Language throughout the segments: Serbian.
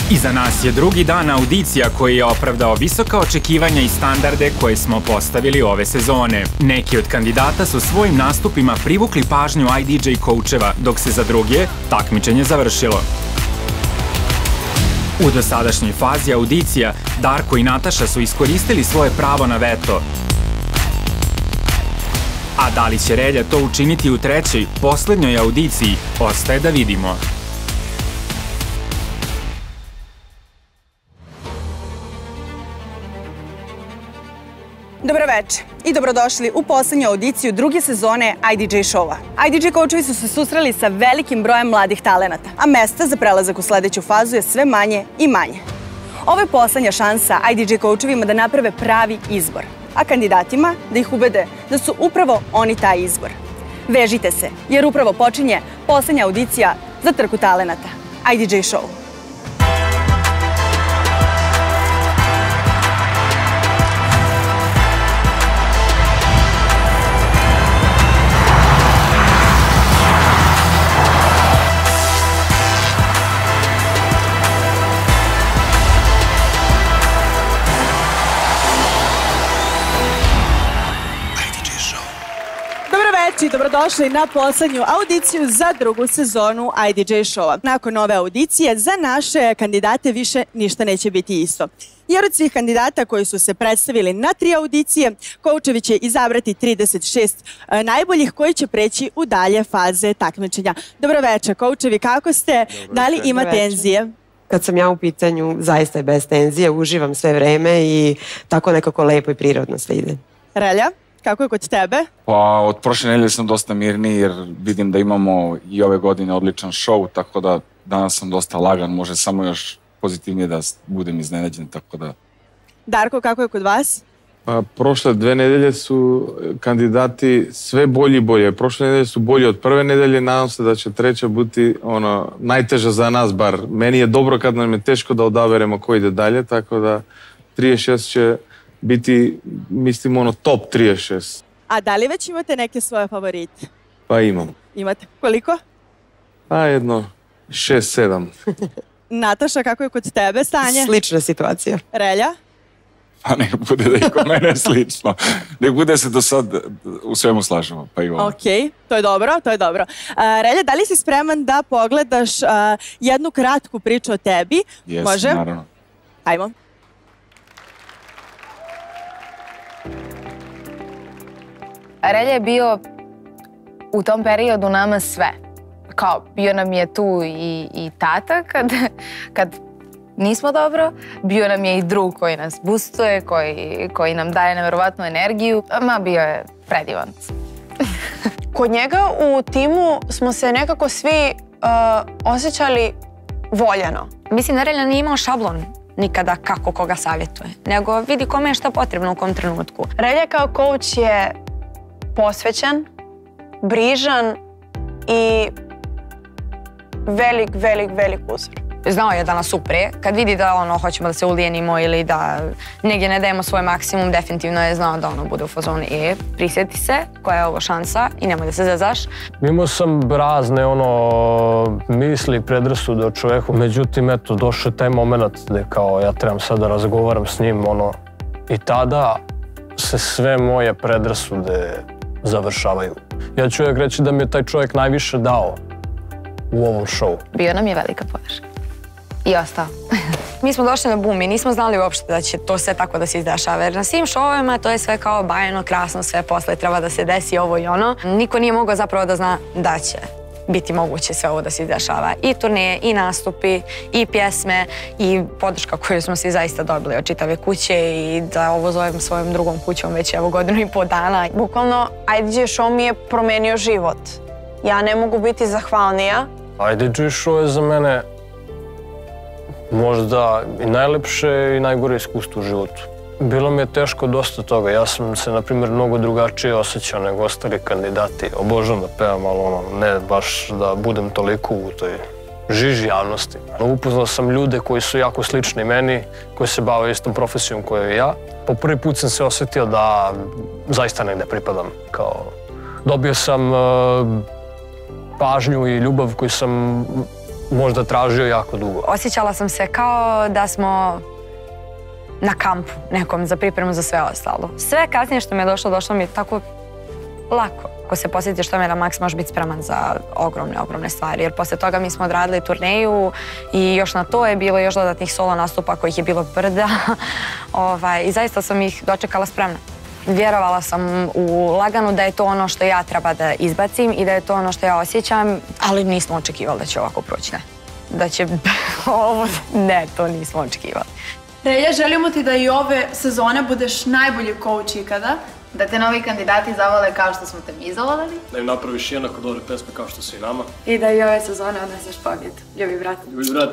Iza nas je drugi dan audicija koji je opravdao visoka očekivanja i standarde koje smo postavili ove sezone. Neki od kandidata su svojim nastupima privukli pažnju IDJ koučeva, dok se za druge takmičenje završilo. U dosadašnjoj fazi audicija, Darko i Nataša su iskoristili svoje pravo na veto. A da li će Relja to učiniti u trećoj, poslednjoj audiciji, ostaje da vidimo. Dobroveče i dobrodošli u poslednju audiciju druge sezone IDJ showa. IDJ koučevi su se susreli sa velikim brojem mladih talenata, a mesta za prelazak u sledeću fazu je sve manje i manje. Ovo je poslednja šansa IDJ koučevima da naprave pravi izbor, a kandidatima da ih ubede da su upravo oni taj izbor. Vežite se, jer upravo počinje poslednja audicija za trku talenata, IDJ show. I dobrodošli na poslednju audiciju za drugu sezonu IDJ showa. Nakon ove audicije za naše kandidate više ništa neće biti isto. Jer od svih kandidata koji su se predstavili na 3 audicije, koučevi će izabrati 36 najboljih koji će preći u dalje faze takmičenja. Dobroveče, koučevi, kako ste? Da li ima tenzije? Kad sam ja u pitanju, zaista je bez tenzije, uživam sve vreme i tako nekako lepo i prirodno sve ide. Relja? Kako je kod tebe? Pa od prošle nedelje sam dosta mirniji jer vidim da imamo i ove godine odličan show, tako da danas sam dosta lagan, može samo još pozitivnije da budem iznenađen, tako da... Darko, kako je kod vas? Pa prošle 2 nedelje su kandidati sve bolji i bolje. Prošle nedelje su bolji od prve nedelje, nadam se da će treća biti najteža za nas, bar meni je dobro kad nam je teško da odaberemo ko ide dalje, tako da 36 će biti, mislim, top 36. A da li već imate neke svoje favorite? Pa imam. Imate? Koliko? Pa jedno 6-7. Nataša, kako je kod tebe stanje? Slična situacija. Relja? Pa nek bude da je kod mene slično. Nek bude se do sad u svemu slažemo, pa i ovo. Okej, to je dobro, to je dobro. Relja, da li si spreman da pogledaš jednu kratku priču o tebi? Jesam, naravno. Ajmo. Relja je bio u tom periodu nama sve. Kao, bio nam je tu i tata kad nismo dobro, bio nam je i drug koji nas boostuje, koji nam daje neverovatnu energiju. Bio je predivan. Kod njega u timu smo se nekako svi osjećali voljeno. Mislim da Relja nije imao šablon nikada kako koga savjetuje, nego vidi kome je šta potrebno u kom trenutku. Relja kao coach je posvećen, brižan i velik uzor. Znao je da nas upre. Kad vidi da hoćemo da se ulijenimo ili da negdje ne dajemo svoj maksimum, definitivno je znao da bude u fazonu prisjeti se, koja je ovo šansa i nemoj da se zezaš. Imao sam razne misli, predrasude o čoveku, međutim, eto, došao je taj moment gde kao ja trebam sad da razgovaram s njim, i tada se sve moje predrasude završavaju. Ja ću uvijek reći da mi je taj čovjek najviše dao u ovom showu. Bio nam je velika podrška. I ostao. Mi smo došli na bum i nismo znali uopšte da će to sve tako da se izdešava. Jer na svim šovima to je sve kao bajeno, krasno, sve posle treba da se desi ovo i ono. Niko nije mogao zapravo da zna da će biti moguće sve ovo da se izdešava. I turneje, i nastupi, i pjesme, i podrška koju smo svi zaista dobili od čitave kuće i da ovo zovem svojom drugom kućom već evo 1,5 dana. Bukvalno, IDJ show mi je promenio život. Ja ne mogu biti zahvalnija. IDJ show je za mene možda i najlepše i najgore iskustvo u životu. Bilo mi je teško dosta toga. Ja sam se, na primjer, mnogo drugačije osjećao nego ostali kandidati. Obožavam da pevam, ali ne baš da budem toliko u toj žiži javnosti. Upoznao sam ljude koji su jako slični meni, koji se bave istom profesijom koju i ja. Po prvi put sam se osjetio da zaista negde pripadam. Dobio sam pažnju i ljubav koju sam možda tražio jako dugo. Osjećala sam se kao da smo na kampu nekom za pripremu za sve ostalo. Sve kasnije što mi je došlo mi je tako lako. Ako se posjetiš što mi je da Maks može biti spreman za ogromne stvari. Jer posle toga mi smo odradili turneju i još na to je bilo još dodatnih solo nastupa kojih je bilo brda. I zaista sam ih dočekala spremna. Vjerovala sam u laganu da je to ono što ja treba da izbacim i da je to ono što ja osjećam, ali nismo očekivali da će ovako proći, ne. Da će ovo, ne, to nismo očekivali. Relja, želimo ti da i ove sezone budeš najbolji coach ikada. Da te novi kandidati zavole kao što smo te mi zavoleli. Da im napraviš jednako dobre pesme kao što su i nama. I da i ove sezone odneseš pobjedu. Ljubi brat. Ljubi brat.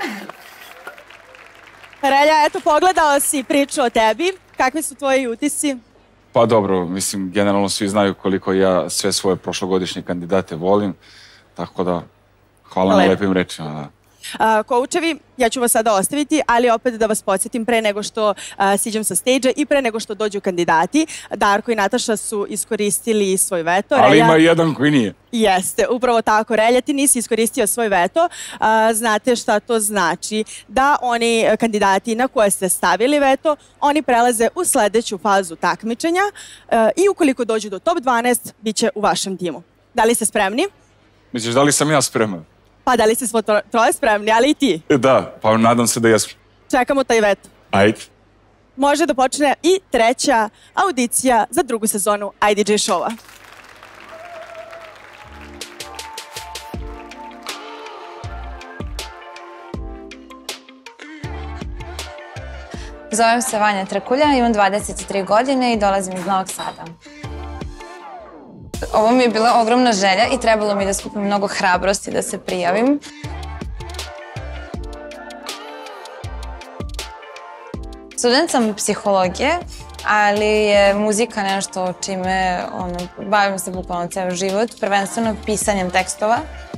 Relja, eto, pogledala si priču o tebi. Kakvi su tvoji utisci? Pa dobro, mislim, generalno svi znaju koliko ja sve svoje prošlogodišnje kandidate volim, tako da hvala na lepim rečima. Koučevi, ja ću vas sada ostaviti, ali opet da vas podsjetim pre nego što siđem sa stage-a i pre nego što dođu kandidati. Darko i Nataša su iskoristili svoj veto. Ali ima jedan koji nije. Jeste, upravo tako. Relja, ti nisi iskoristio svoj veto. Znate šta to znači? Da oni kandidati na koje ste stavili veto, oni prelaze u sledeću fazu takmičenja i ukoliko dođu do top 12, bit će u vašem timu. Da li ste spremni? Misliš, da li sam ja spreman? Pa da li ste svo troje spremni, ali i ti? Da, pa nadam se da jesmo. Čekamo taj veto. Ajde. Može da počne i treća audicija za drugu sezonu IDJ Showa. Zovem se Vanja Trkulja, imam 23 godine i dolazim iz Novog Sada. Ovo mi je bila ogromna želja i trebalo mi da skupim mnogo hrabrosti da se prijavim. Student sam psihologije, ali je muzika nešto čime bavim se bukvalno ceo život, prvenstveno pisanjem tekstova.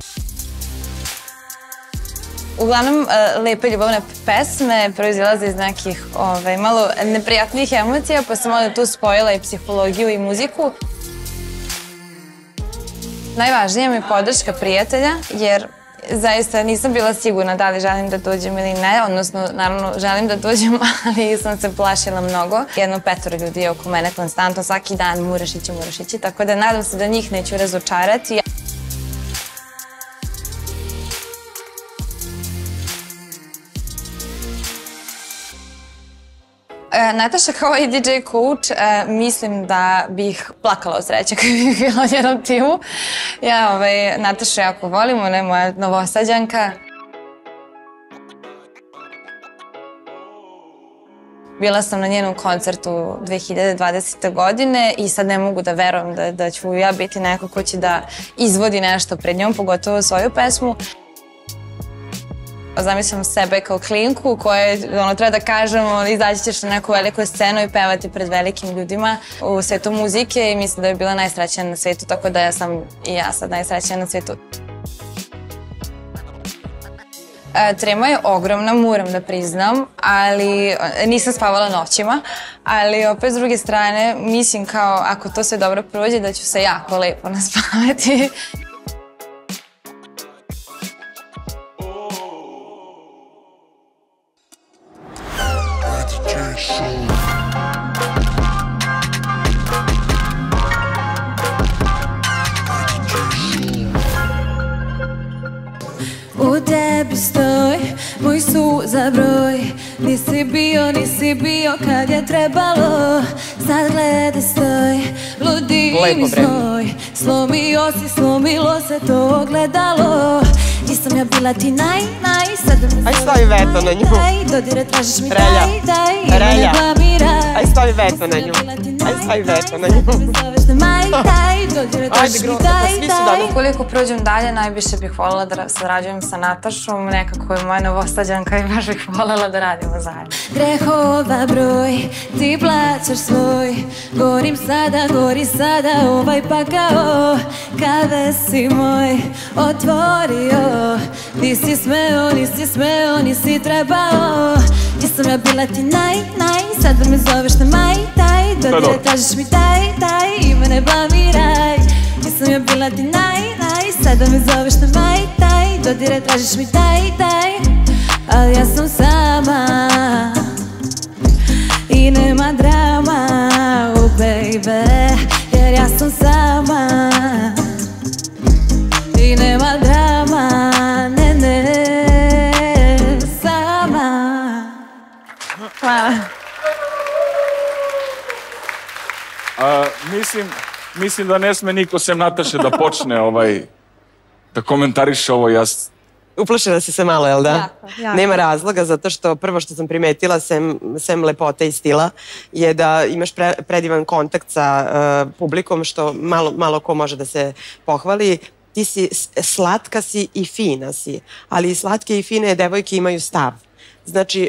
Uglavnom, lepe ljubavne pesme proizilaze iz nekih malo neprijatnih emocija, pa sam onda tu spojila i psihologiju i muziku. Najvažnija mi je podrška prijatelja, jer zaista nisam bila sigurna da li želim da dođem ili ne, odnosno, naravno, želim da dođem, ali sam se plašila mnogo. 1-5 ljudi je oko mene konstantno, svaki dan moraš ići, tako da nadam se da njih neću razočarati. Nataša kao i DJ coach, mislim da bih plakala od sreće kada bih bila u jednom timu. Ja Natašu jako volim, ona je moja Novosađanka. Bila sam na njenom koncertu 2020. godine i sad ne mogu da verujem da ću ja biti neko ko će da izvodi nešto pred njom, pogotovo svoju pesmu. Zamišljam sebe kao klinku koje treba da kažemo izaći ćeš na neku veliku scenu i pevati pred velikim ljudima u svetu muzike i mislim da je bila najsrećnija na svetu, tako da sam i ja sad najsrećnija na svetu. Trema je ogromna, moram da priznam, ali nisam spavala noćima, ali opet s druge strane mislim kao ako to sve dobro prođe da ću se jako lepo naspavati. U tebi stoj, moj suza broj. Nisi bio kad je trebalo. Sad gleda stoj, ludi mi snoj. Slomilo se to ogledalo. Nisam ja bila ti naj, sad da me aj stavi veto na nju. Dodire tražiš mi Relja, Relja, aj stavi veto na nju. Aj stavi veto na nju. Ajde, Grota, svi su dano. Ukoliko prođem dalje, najviše bih voljela da sarađujem sa Natašom, nekako je moja Novosađanka i baš bih voljela da radimo zajedno. Grehova broj, ti plaćaš svoj. Gori sada ovaj pakao. Kave si moj otvorio. Nisi smeo, nisi trebao. Nisam ja bila ti naj, sad da me zoveš na maj, taj. Dodire tražiš mi taj, i mene blamiraj. Nisam ja bila ti naj, sad da me zoveš na maj, taj. dodire tražiš mi daj, ali ja sam sama i nema drama, oh baby, jer ja sam sama i nema drama, ne, sama. Hvala. Mislim da ne sme niko sem Nataše da počne da komentariše ovo. Uplašila si se malo, jel da? Jako. Nema razloga, zato što prvo što sam primetila, sem lepote i stila, je da imaš predivan kontakt sa publikom, što malo ko može da se pohvali. Ti si slatka si i fina si, ali i slatke i fine devojke imaju stav. Znači,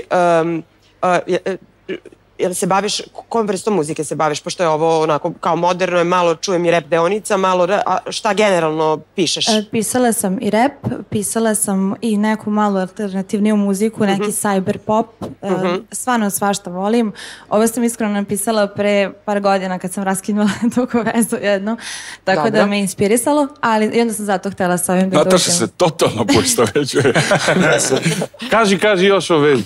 jel se baviš, kojom vrstom muzike se baviš, pošto je ovo onako kao moderno, je malo čujem i rap deonica, malo, a šta generalno pišeš? Pisala sam i rap, pisala sam i neku malu alternativniju muziku, neki cyber pop, stvarno svašta volim. Ovo sam iskreno napisala pre par godina kad sam raskinula dugu vezu jednu, tako da me inspirisalo, ali i onda sam zato htjela s ovim da dođem. Nataša se totalno poistovećuje. Kaži još o vezi.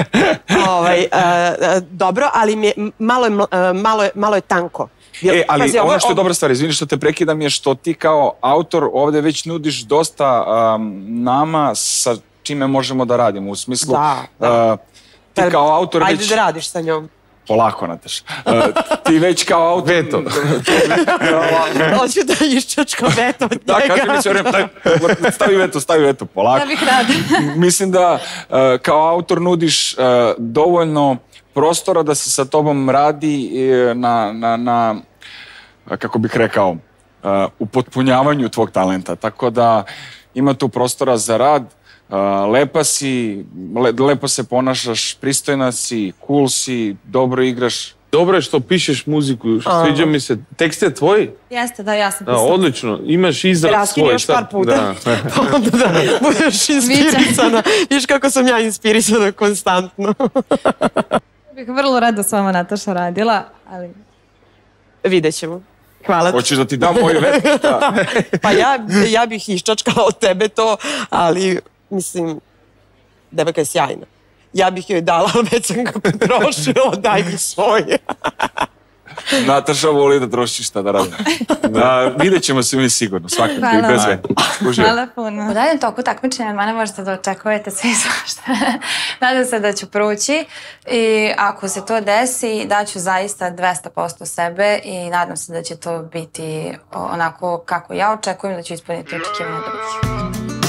Dobro, ali malo je tanko. Ali ono što je dobra stvar, izvini što te prekidam, je što ti kao autor ovde već nudiš dosta nama sa čime možemo da radimo. U smislu, ti kao autor već... Ajde da radiš sa njom. Polako, Nataša. Ti već kao autor... Veto. Hoću da iščačkam veto od njega. Da, kaži mi sve vreme, stavi veto, polako. Ja bih rada. Mislim da kao autor nudiš dovoljno prostora da se sa tobom radi na kako bih rekao, upotpunjavanju tvog talenta. Tako da ima tu prostora za rad, lepa si, lepo se ponašaš, pristojna si, cool si, dobro igraš. Dobro je što pišeš muziku, sviđa mi se. Tekst je tvoj? Jeste, da, ja sam pisala. Odlično, imaš izraz svoj. Raskini još par puta, pa onda da budeš inspirisana. Viš kako sam ja inspirisana konstantno. Bih vrlo rado s vama, Nataša, radila, ali... Vidjet ćemo. Hvala. Hoćeš da ti dam moju vetu? Pa ja bih iščačkala od tebe to, ali mislim, devojka je sjajna. Ja bih joj dala, ali već sam ga potrošila, daj mi svoje. Nataša voli da troši šta da radi. Vidjet ćemo se mi sigurno, svakako i bez veta. Hvala puno. U daljem toku takmičenja od mene možete da očekujete sve svašta. Nadam se da ću proći i ako se to desi, daću zaista 200% sebe i nadam se da će to biti onako kako ja očekujem, da ću ispuniti očekivanja drugih.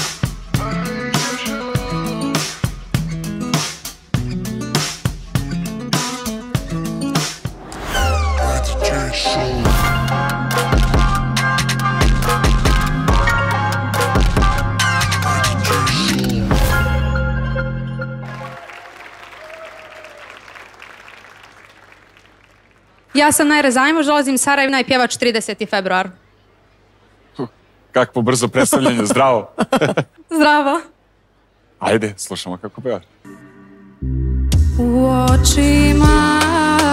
Ja sam Najra Zajmoš, dolazim iz Sarajeva i pjevač 30. februar. Kakvo brzo predstavljanje, zdravo. Zdravo. Ajde, slušamo kako peva. U očima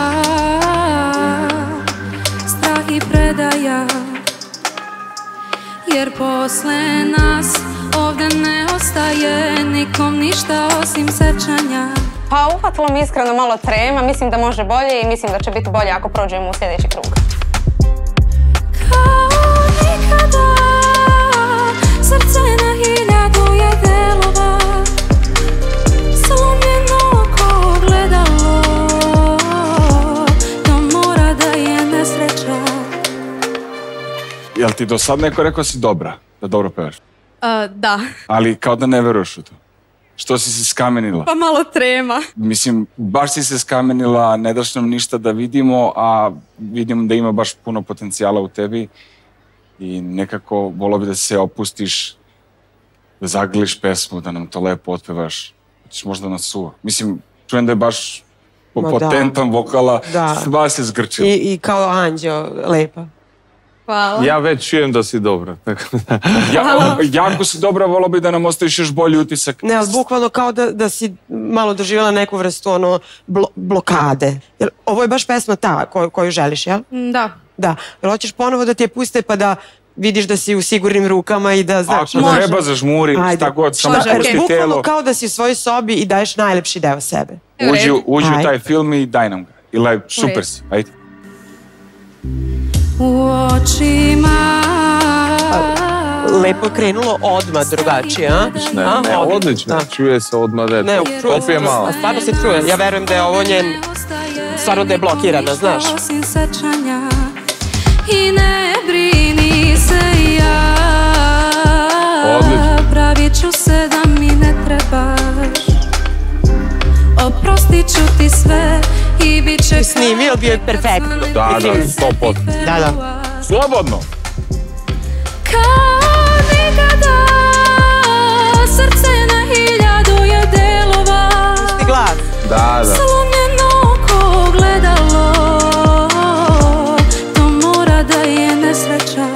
strah i predaja, jer posle nas ovde ne ostaje nikom ništa osim sećanja. Pa uhvatilo mi iskreno malo trema, mislim da može bolje i mislim da će biti bolje ako prođemo u sljedeći krug. Kao nikada, srce na hiljadu je delova, slomljeno ko gledalo, to mora da je nesreća. Jel ti do sad neko rekao si dobra, da dobro pevaš? Da. Ali kao da ne veruješ u to. Što si se skamenila? Pa malo trema. Mislim, baš si se skamenila, ne daš nam ništa da vidimo, a vidim da ima baš puno potencijala u tebi i nekako volio bi da se opustiš, da zagrliš pesmu, da nam to lepo otpevaš. Hoćeš možda na suvo. Mislim, čujem da je baš potentan vokala, sva se zgrčila. I kao anđeo, lepa. Hvala. Ja već čujem da si dobra. Jako si dobra, volio bi da nam ostaviš još bolji utisak. Ne, ali bukvalno kao da si malo doživjela neku vrstu blokade. Jer ovo je baš pesma ta koju želiš, jel? Da. Da. Jer hoćeš ponovo da ti je puste pa da vidiš da si u sigurnim rukama i da znaš. Ako treba zažmuri, šta god, samo pusti telo. Bukvalno kao da si u svojoj sobi i daješ najlepši deo sebe. Uđi u taj film i daj nam ga. Ili super si, ajde. U očima Lepo krenulo odmah drugačije, a? Ne, odlično, čuje se odmah da je opije malo. Stvarno se čuje, ja verujem da je ovo njen, stvarno da je blokirana, znaš. I ne brini se ja, pravit ću se da mi ne trebaš, oprostit ću ti sve i bit će... Snimio, bio je perfektno. Da, 100%. Da. Slobodno. Kao nikada, srce na 1000 je delova. Pusti glas. Da. Slomljeno ko gledalo, to mora da je nesreća.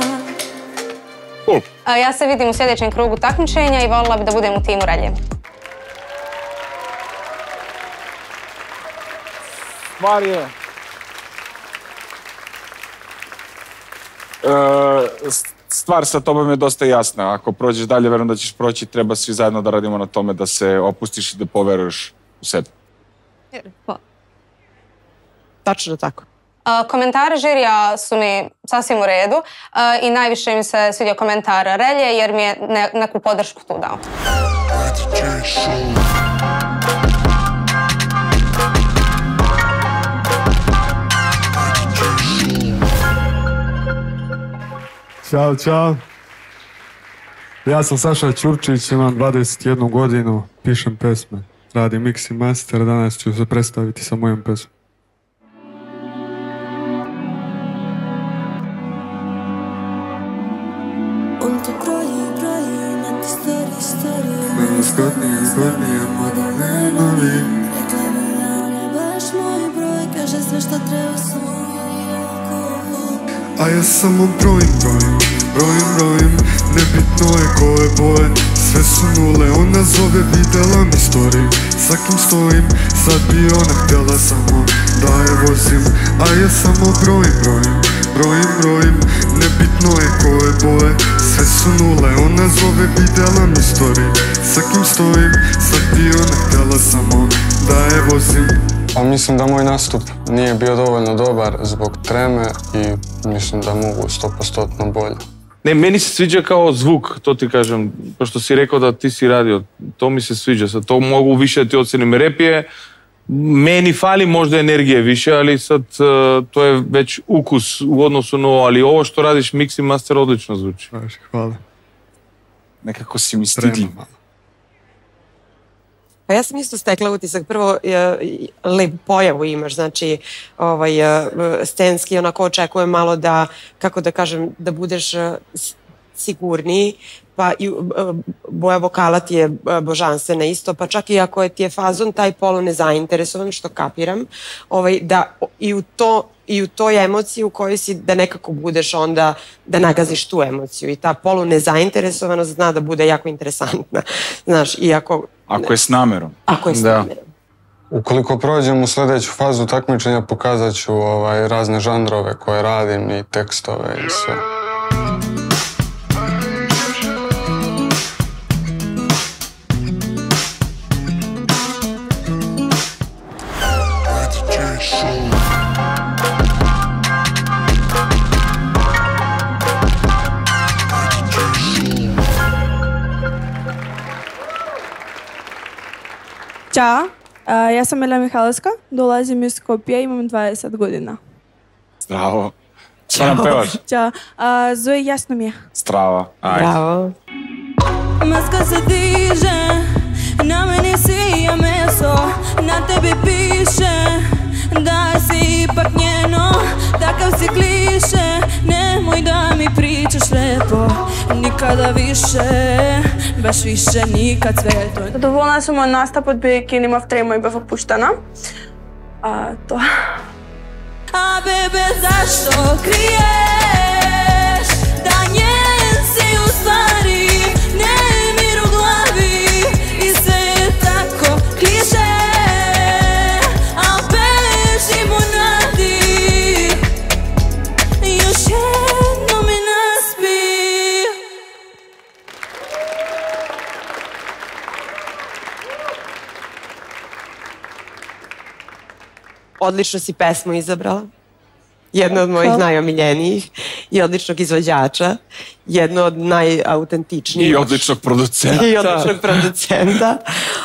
Ja se vidim u sljedećem krugu takmičenja i voljela bi da budem u timu Relje. Stvar je... Stvar sa tobom je dosta jasna. Ako prođeš dalje, verujem da ćeš proći, treba svi zajedno da radimo na tome da se opustiš i da poveruješ u sebe. Tačno tako. Komentari žirija su mi sasvim u redu i najviše mi se svidio komentar Relje jer mi je neku podršku tu dao. Ćao. Ja sam Saša Ćurčić, imam 21 godinu, pišem pesme, radim mix i master, danas ću se predstaviti sa mojom pesmom. Mene zgodnije, mada ne novi. Rekla mi da on je baš moj broj, kaže sve što treba su. A ja samo brojim, nebitno je koje boje, sve su nule, ona zove, videla mi story, sa kim stojim, sad bi ona htjela samo da je vozim. A ja samo brojim, nebitno je koje boje, sve su nule, ona zove, videla mi story, sa kim stojim, sad bi ona htjela samo da je vozim. Pa mislim da moj nastup nije bio dovoljno dobar zbog treme i mislim da mogu 100% bolje. Ne, meni se sviđa kao zvuk, to ti kažem, pošto si rekao da ti si radio, to mi se sviđa, sad to mogu više da ti ocenim. Rap je, meni fali možda energije više, ali sad to je već ukus u odnosu na ovo, ali ovo što radiš, mix i master, odlično zvuči. Hvala. Nekako si mi stidljiv. Pa ja sam isto stekla utisak, prvo lep pojavu imaš, znači scenski onako očekujem malo da, kako da kažem, da budeš sigurniji, pa i boja vokala ti je božanstvena isto, pa čak i ako ti je fazon taj polu nezainteresovan, što kapiram, da i u toj emociji u kojoj si da nekako budeš onda, da nagaziš tu emociju i ta polu nezainteresovanost zna da bude jako interesantna, znaš, iako... Ako je s namerom. Ako je s namerom. Ukoliko prođem u sljedeću fazu takmičenja, pokazat ću razne žanrove koje radim i tekstove i sve. Ćao, ja sam Ela Mihajlovska, dolazim iz Skopje, imam 20 godina. Zdravo. Šta nam pevaš? Ćao, zove Jasno mi je. Strava. Bravo. Maska se diže, na meni sija meso, na tebi piše da si ipak njeno, takav si kliše, nemoj da mi pričaš lepo, nikada više, baš više nikad sve to. Доволна съм от настъпът, бидейки има в трема и бе опущена. То. A bebe, zašto kriješ da njen si u stvari, nemir u glavi i sve je tako kliše, a bežimo nadi, još jedno mi naspi. odlično si pesmu izabrala. Jedno od mojih najomiljenijih i odličnog izvođača, jedno od najautentičnijih. I odličnog producenta. I odličnog producenta.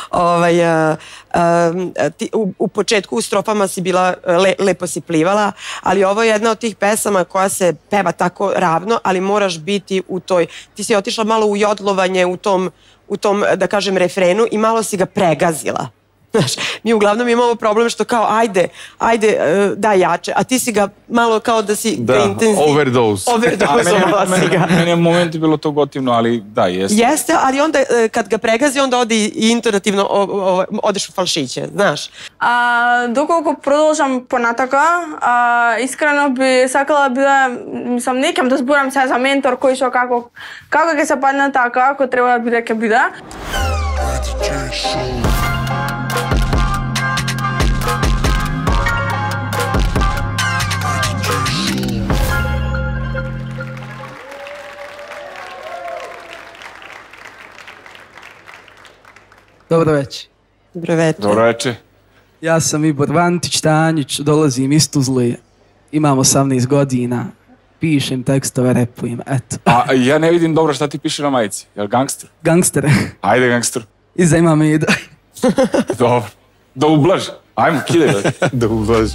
U početku u strofama si bila, lepo si plivala, ali ovo je jedna od tih pesama koja se peva tako ravno, ali moraš biti u toj, ti si otišla malo u jodlovanje u tom, da kažem, refrenu i malo si ga pregazila. Znaš, mi uglavnom imamo problem što kao ajde, daj jače, a ti si ga malo kao da si ga intenzivno. Da, overdose. Overdozovala si ga. Meni je u momentu bilo to gotivno, ali da, jeste. Jeste, ali onda kad ga pregazi, onda ode i intonativno odeš u falšiće, znaš. Доколку продолжам понатака, искрено би сакала да мислам некам да зборам се за ментор кој што како ќе се падне така, ако треба да биде ќе биде. Dobro večer. Dobro večer. Dobro večer. Ja sam Ibor Vantić Tanjić, dolazim iz Tuzle, imam 18 godina, pišem tekstove, repujem, eto. A ja ne vidim dobro šta ti piše na majici, je li gangster? Gangster. Ajde gangster. Iza ima Mida. Dobro. Da ublaži. Ajmo, kidaj. Da ublaži.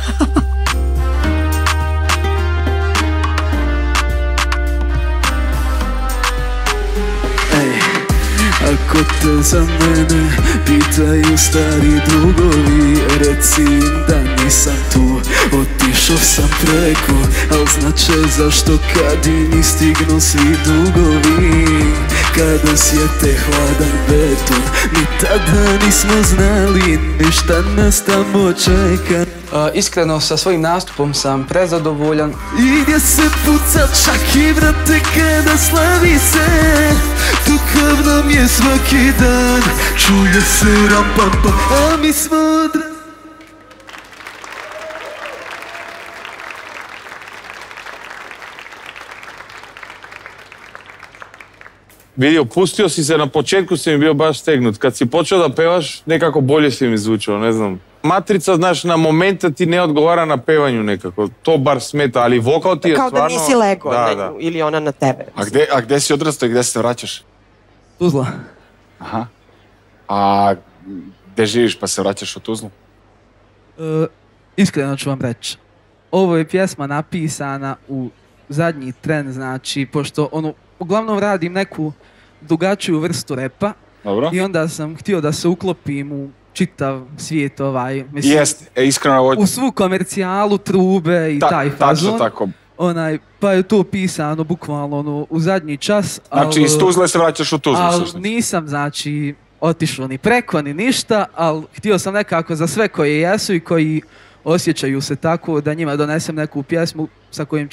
Ako te za mene pitaju stari drugovi, reci im da nisam tu, otišao sam preko, al znače zašto kad i mi stignu svi dugovi. Kada sjete hladan beton, mi tada nismo znali, ništa nas tamo čeka. Iskreno, sa svojim nastupom sam prezadovoljan. I gdje se puca čak i vrate kada slavi se, takav nam je svaki dan, čuje se ram pam pam, a mi smo Vidi, opustio si se, na početku si mi bio baš stegnut. Kad si počeo da pevaš, nekako bolje si mi zvučao, ne znam. Matrica, znaš, na momenta ti ne odgovara na pevanju nekako. To bar smeta, ali vokal ti je stvarno... Kao da nisi lego ili ona na tebe. A gde si odrastao i gde se vraćaš? Tuzla. Aha. A gde živiš pa se vraćaš u Tuzlu? Iskreno ću vam reći. Ovo je pjesma napisana u zadnji tren, znači, pošto uglavnom radim neku drugačiju vrstu repa. Dobro. I onda sam htio da se uklopim u čitav svijet mislim, jeste, iskreno u svu komercijalu, trube i taj fazon. Tačno tako. Pa je to pisano bukvalno u zadnji čas. Znači iz Tuzle se vraćaš u Tuzlu. Ali nisam, znači, otišao ni preko ni ništa, ali htio sam nekako za sve koji jesu i koji osjećaju se tako da njima donesem neku pjesmu sa kojom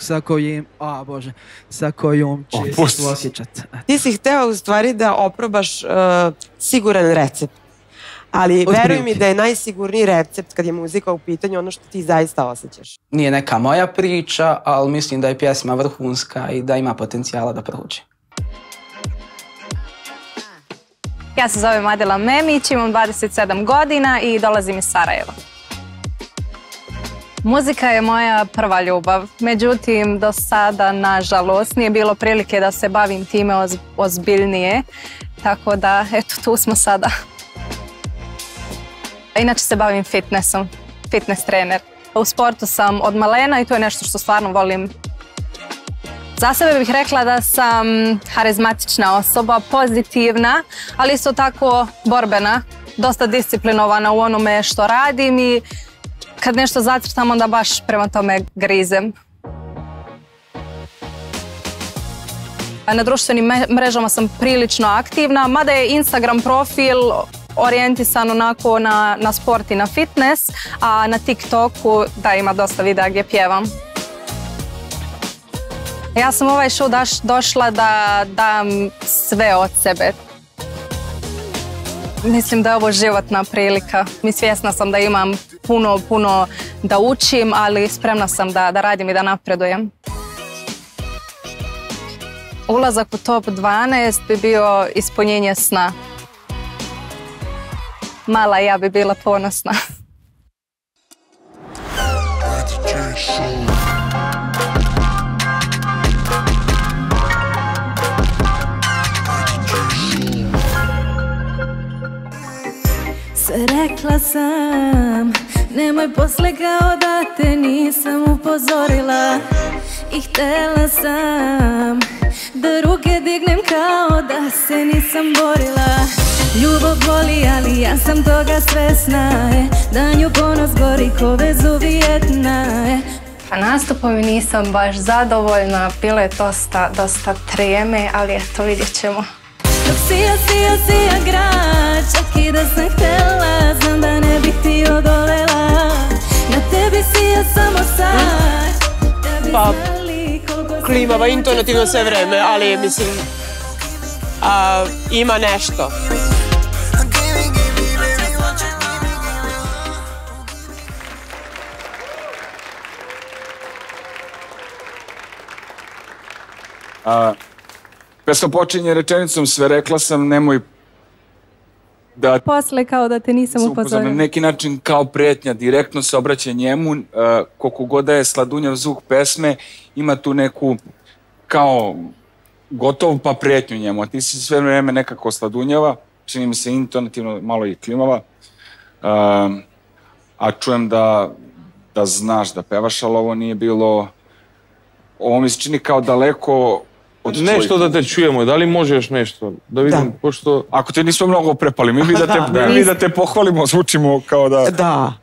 će se osjećati. Ti si hteo u stvari da oprobaš siguran recept, ali veruj mi da je najsigurniji recept kad je muzika u pitanju ono što ti zaista osjećaš. Nije neka moja priča, ali mislim da je pjesma vrhunska i da ima potencijala da prođe. Ja se zovem Adela Memić, imam 27 godina i dolazim iz Sarajeva. Muzika je moja prva ljubav, međutim do sada, nažalost, nije bilo prilike da se bavim time ozbiljnije, tako da, eto, tu smo sada. Inače se bavim fitnessom, fitness trener. U sportu sam od malena i to je nešto što stvarno volim. Za sebe bih rekla da sam harizmatična osoba, pozitivna, ali isto tako borbena, dosta disciplinovana u onome što radim i kad nešto zacrtam, onda baš prema tome grizem. Na društvenim mrežama sam prilično aktivna, mada je Instagram profil orijentisan onako na sport i na fitness, a na TikToku da ima dosta videa gdje pjevam. Ja sam u ovaj show došla da dam sve od sebe. Mislim da je ovo životna prilika. Svjesna sam da imam puno da učim, ali spremna sam da radim i da napredujem. Ulazak u top 12 bi bio ispunjenje sna. Mala ja bi bila ponosna. Sve rekla sam, nemoj posle kao da te nisam upozorila. I htela sam da ruke dignem kao da se nisam borila. Ljubav boli, ali ja sam toga svesna, danju ponos gori ko Vezuvijetna. Pa nastupom nisam baš zadovoljna, bilo je dosta treme, ali eto, vidjet ćemo. Dok sija grad, čak i da sam htela, znam da ne bih ti odolela. Na tebi sija samo sad, da bi znali koliko sam... Klimava intonativno sve vreme, ali mislim, ima nešto. Pesma počinje rečenicom sve rekla sam, nemoj da... Posle kao da te nisam upozorila. Na neki način kao pretnja, direktno se obraća njemu, koliko god da je sladunjav zvuk pesme, ima tu neku kao gotovo pa pretnju njemu, a ti si sve vreme nekako sladunjava, čini mi se intonativno, malo i klimava, a čujem da znaš da pevaš, ali ovo nije bilo, ovo mi se čini kao daleko od tvojih. Nešto da te čujemo, da li možeš nešto? Da vidim, pošto... Ako te nismo mnogo prepali, mi bi da te pohvalimo, zvučimo kao da... Da.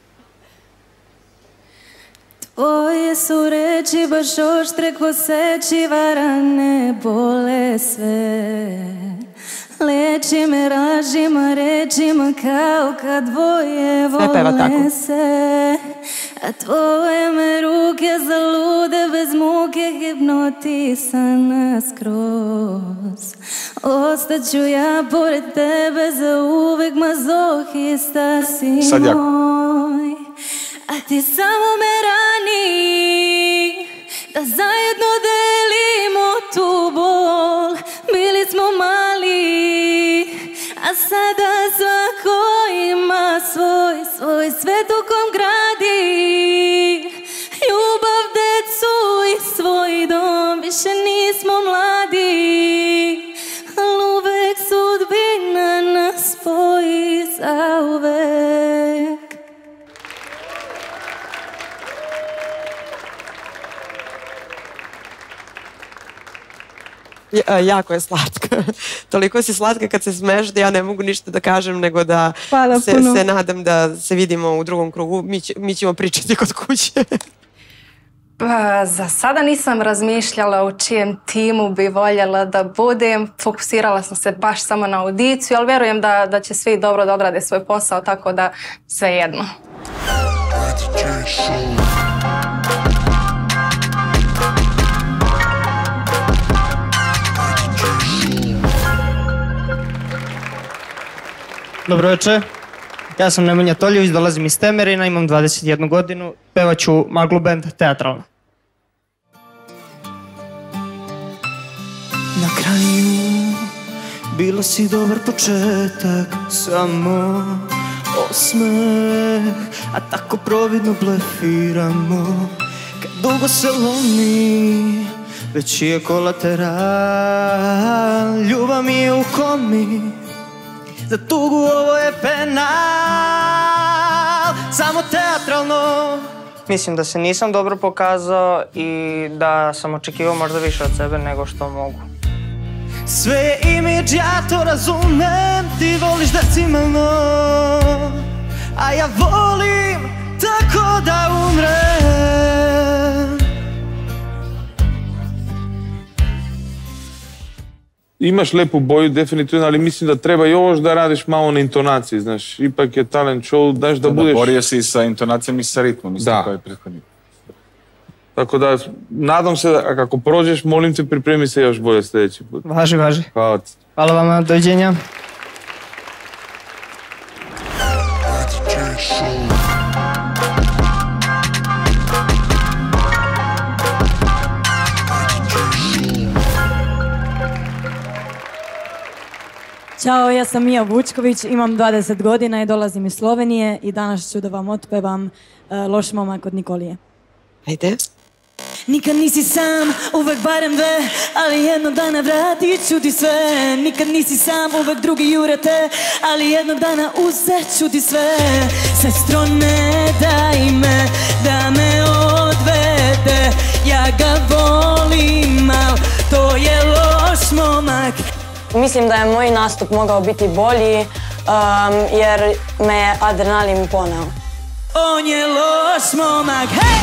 Tvoje su reči baš oštre ko sečiva, rane bole sve. Leči me ražima, rečima kao kad dvoje vole se. A tvoje me ruke zalude bez muke, hipnotisana skroz. Ostaću ja pored tebe za uvek, mazohista si moj. A ti samo me rani, da zajedno delimo tu bol. Bili smo mali, a sada svako ima svoj svet u kom gradi. Ljubav, decu i svoj dom, više nismo mladi. Al uvek sudbina nas spoji zauvek. Jako je slatka. Toliko si slatka kad se smeješ da ja ne mogu ništa da kažem, nego da se nadam da se vidimo u drugom krugu. Mi ćemo pričati kod kuće. Pa, za sada nisam razmišljala u čijem timu bi voljela da budem. Fokusirala sam se baš samo na audiciju, ali verujem da će svi dobro da odrade svoj posao, tako da sve jedno. Dobro večer, ja sam Nemanja Toljević, dolazim iz Temerina, imam 21 godinu, pevaću Maglu band teatralno. Na kraju, bilo si dobar početak, samo osmeh, a tako providno blefiramo. Kad dugo se lomi, već je kolateral, ljubav mi je u komi. Za tugu ovo je penal, samo teatralno. Mislim da se nisam dobro pokazao i da sam očekivao možda više od sebe nego što mogu. Sve je imidž, ja to razumem, ti voliš decimalno, a ja volim tako da umrem. Imaš lepu boju, definitivno, ali mislim da treba još da radiš malo na intonaciji, znaš, ipak je talent show, daš da budeš... Borio si sa intonacijom i sa ritmom, mislim, kao je prethodnik. Tako da, nadam se da kako prođeš, molim te, pripremi se još bolje sljedeći put. Važi. Hvala ti. Hvala vama, doviđenja. Ćao, ja sam Mija Vučković, imam 20 godina i dolazim iz Slovenije i danas ću da vam otpevam Loš momak od Nikolije. Ajde. Nikad nisi sam, uvek barem dve, ali jednog dana vratit ću ti sve. Nikad nisi sam, uvek drugi jure te, ali jednog dana uzet ću ti sve. Sestro, ne daj me da me odvede, ja ga volim, al to je loš momak. Mislim da je moj nastup mogao biti bolji jer me je adrenalin poneo. On je loš momak, hej!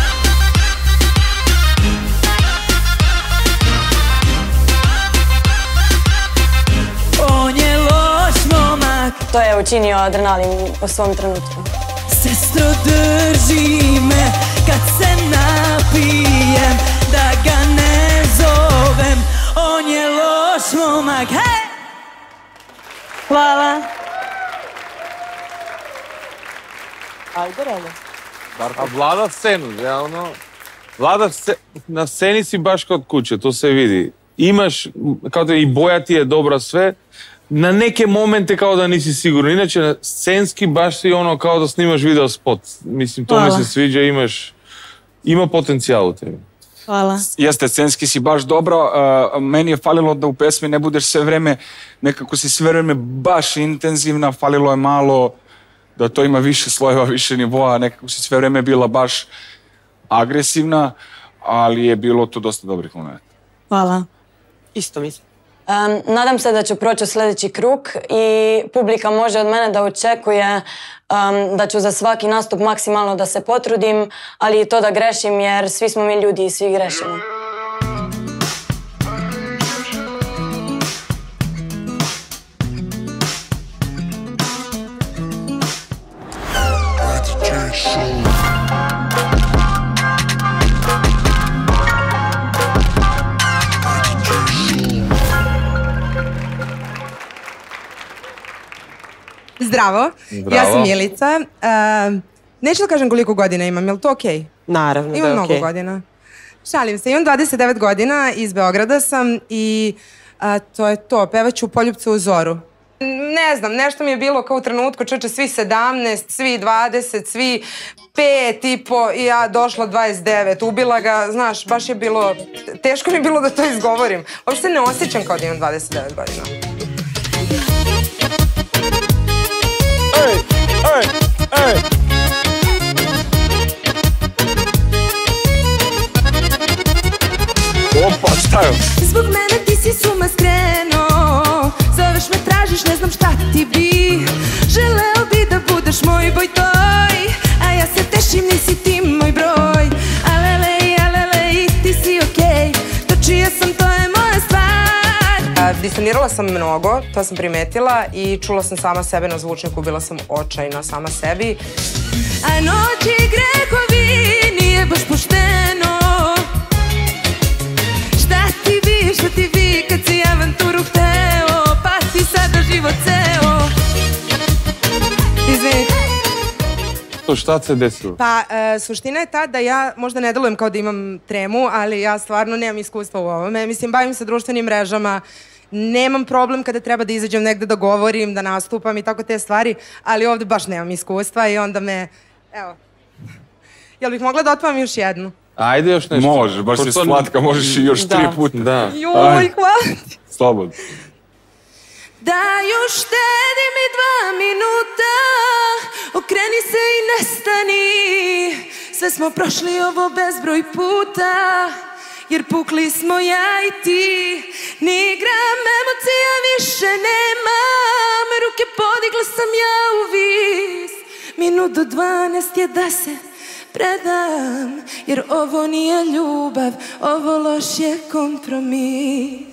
On je loš momak. To je učinio adrenalin u svom trenutku. Sestro, drži me kad se napijem, da ga ne zovem. On je loš momak, hej! Hvala. Ajde, Rene. A vlada scenu, realno. Na sceni si baš kod kuće, to se vidi. Imaš, kao da i boja ti je dobra sve, na neke momente kao da nisi siguran. Inače, scenski baš si ono kao da snimaš video spot. Mislim, to mi se sviđa, ima potencijal u tebi. Hvala. Jeste, scenski si baš dobro. Meni je falilo da u pesmi ne budeš sve vreme, nekako si sve vreme baš intenzivna, falilo je malo da to ima više slojeva, više nivoa, nekako si sve vreme bila baš agresivna, ali je bilo to dosta dobrih momenta. Hvala. Isto mislim. Nadam se da ću proći u sljedeći krug i publika može od mene da očekuje da ću za svaki nastup maksimalno da se potrudim, ali i to da grešim jer svi smo mi ljudi i svi grešimo. Zdravo, ja sam Milica. Neću da kažem koliko godina imam, je li to okej? Naravno da je okej. Imam mnogo godina. Šalim se, imam 29 godina, iz Beograda sam i to je to, pevaću u Poljupcu u Zoru. Ne znam, nešto mi je bilo kao u trenutku, čoče, svi 17, svi 20, svi 5,5 i ja došla 29, ubila ga, znaš, baš je bilo, teško mi je bilo da to izgovorim. Uopšte ne osjećam kao da imam 29 godina. Opa, šta je? Zbog mene ti si s uma skrenuo, zoveš me, tražiš, ne znam šta ti bi. Želeo bi da budeš moj boj toj, a ja se tešim, nisi ti moj broj. Alelej, ti si okej, to čija sam, to je moja stvar. Distonirala sam mnogo, to sam primetila i čula sam sama sebe na zvučniku, bila sam očajna sama sebi. A noći grehovi nije baš pošteno. Šta ti vi kad si avanturu hteo, pa si sada život ceo. Izvini. Šta se desilo? Pa, suština je ta da ja možda ne delujem kao da imam tremu, ali ja stvarno nemam iskustva u ovome. Mislim, bavim se društvenim mrežama, nemam problem kada treba da izađem negde da govorim, da nastupam i tako te stvari, ali ovde baš nemam iskustva i onda me, evo, jel bih mogla da otpavam još jednu? Ajde još nešto. Može, baš si slatka, možeš i još 3 puta. Da. Joj, hvala ti. Slobodno. Da još štedi mi 2 minuta, okreni se i nestani. Sve smo prošli ovo bezbroj puta, jer pukli smo ja i ti. Ni gram emocija više nemam, ruke podigla sam ja u vis. Minut do 12 je da se predam, jer ovo nije ljubav, ovo loš je kompromis.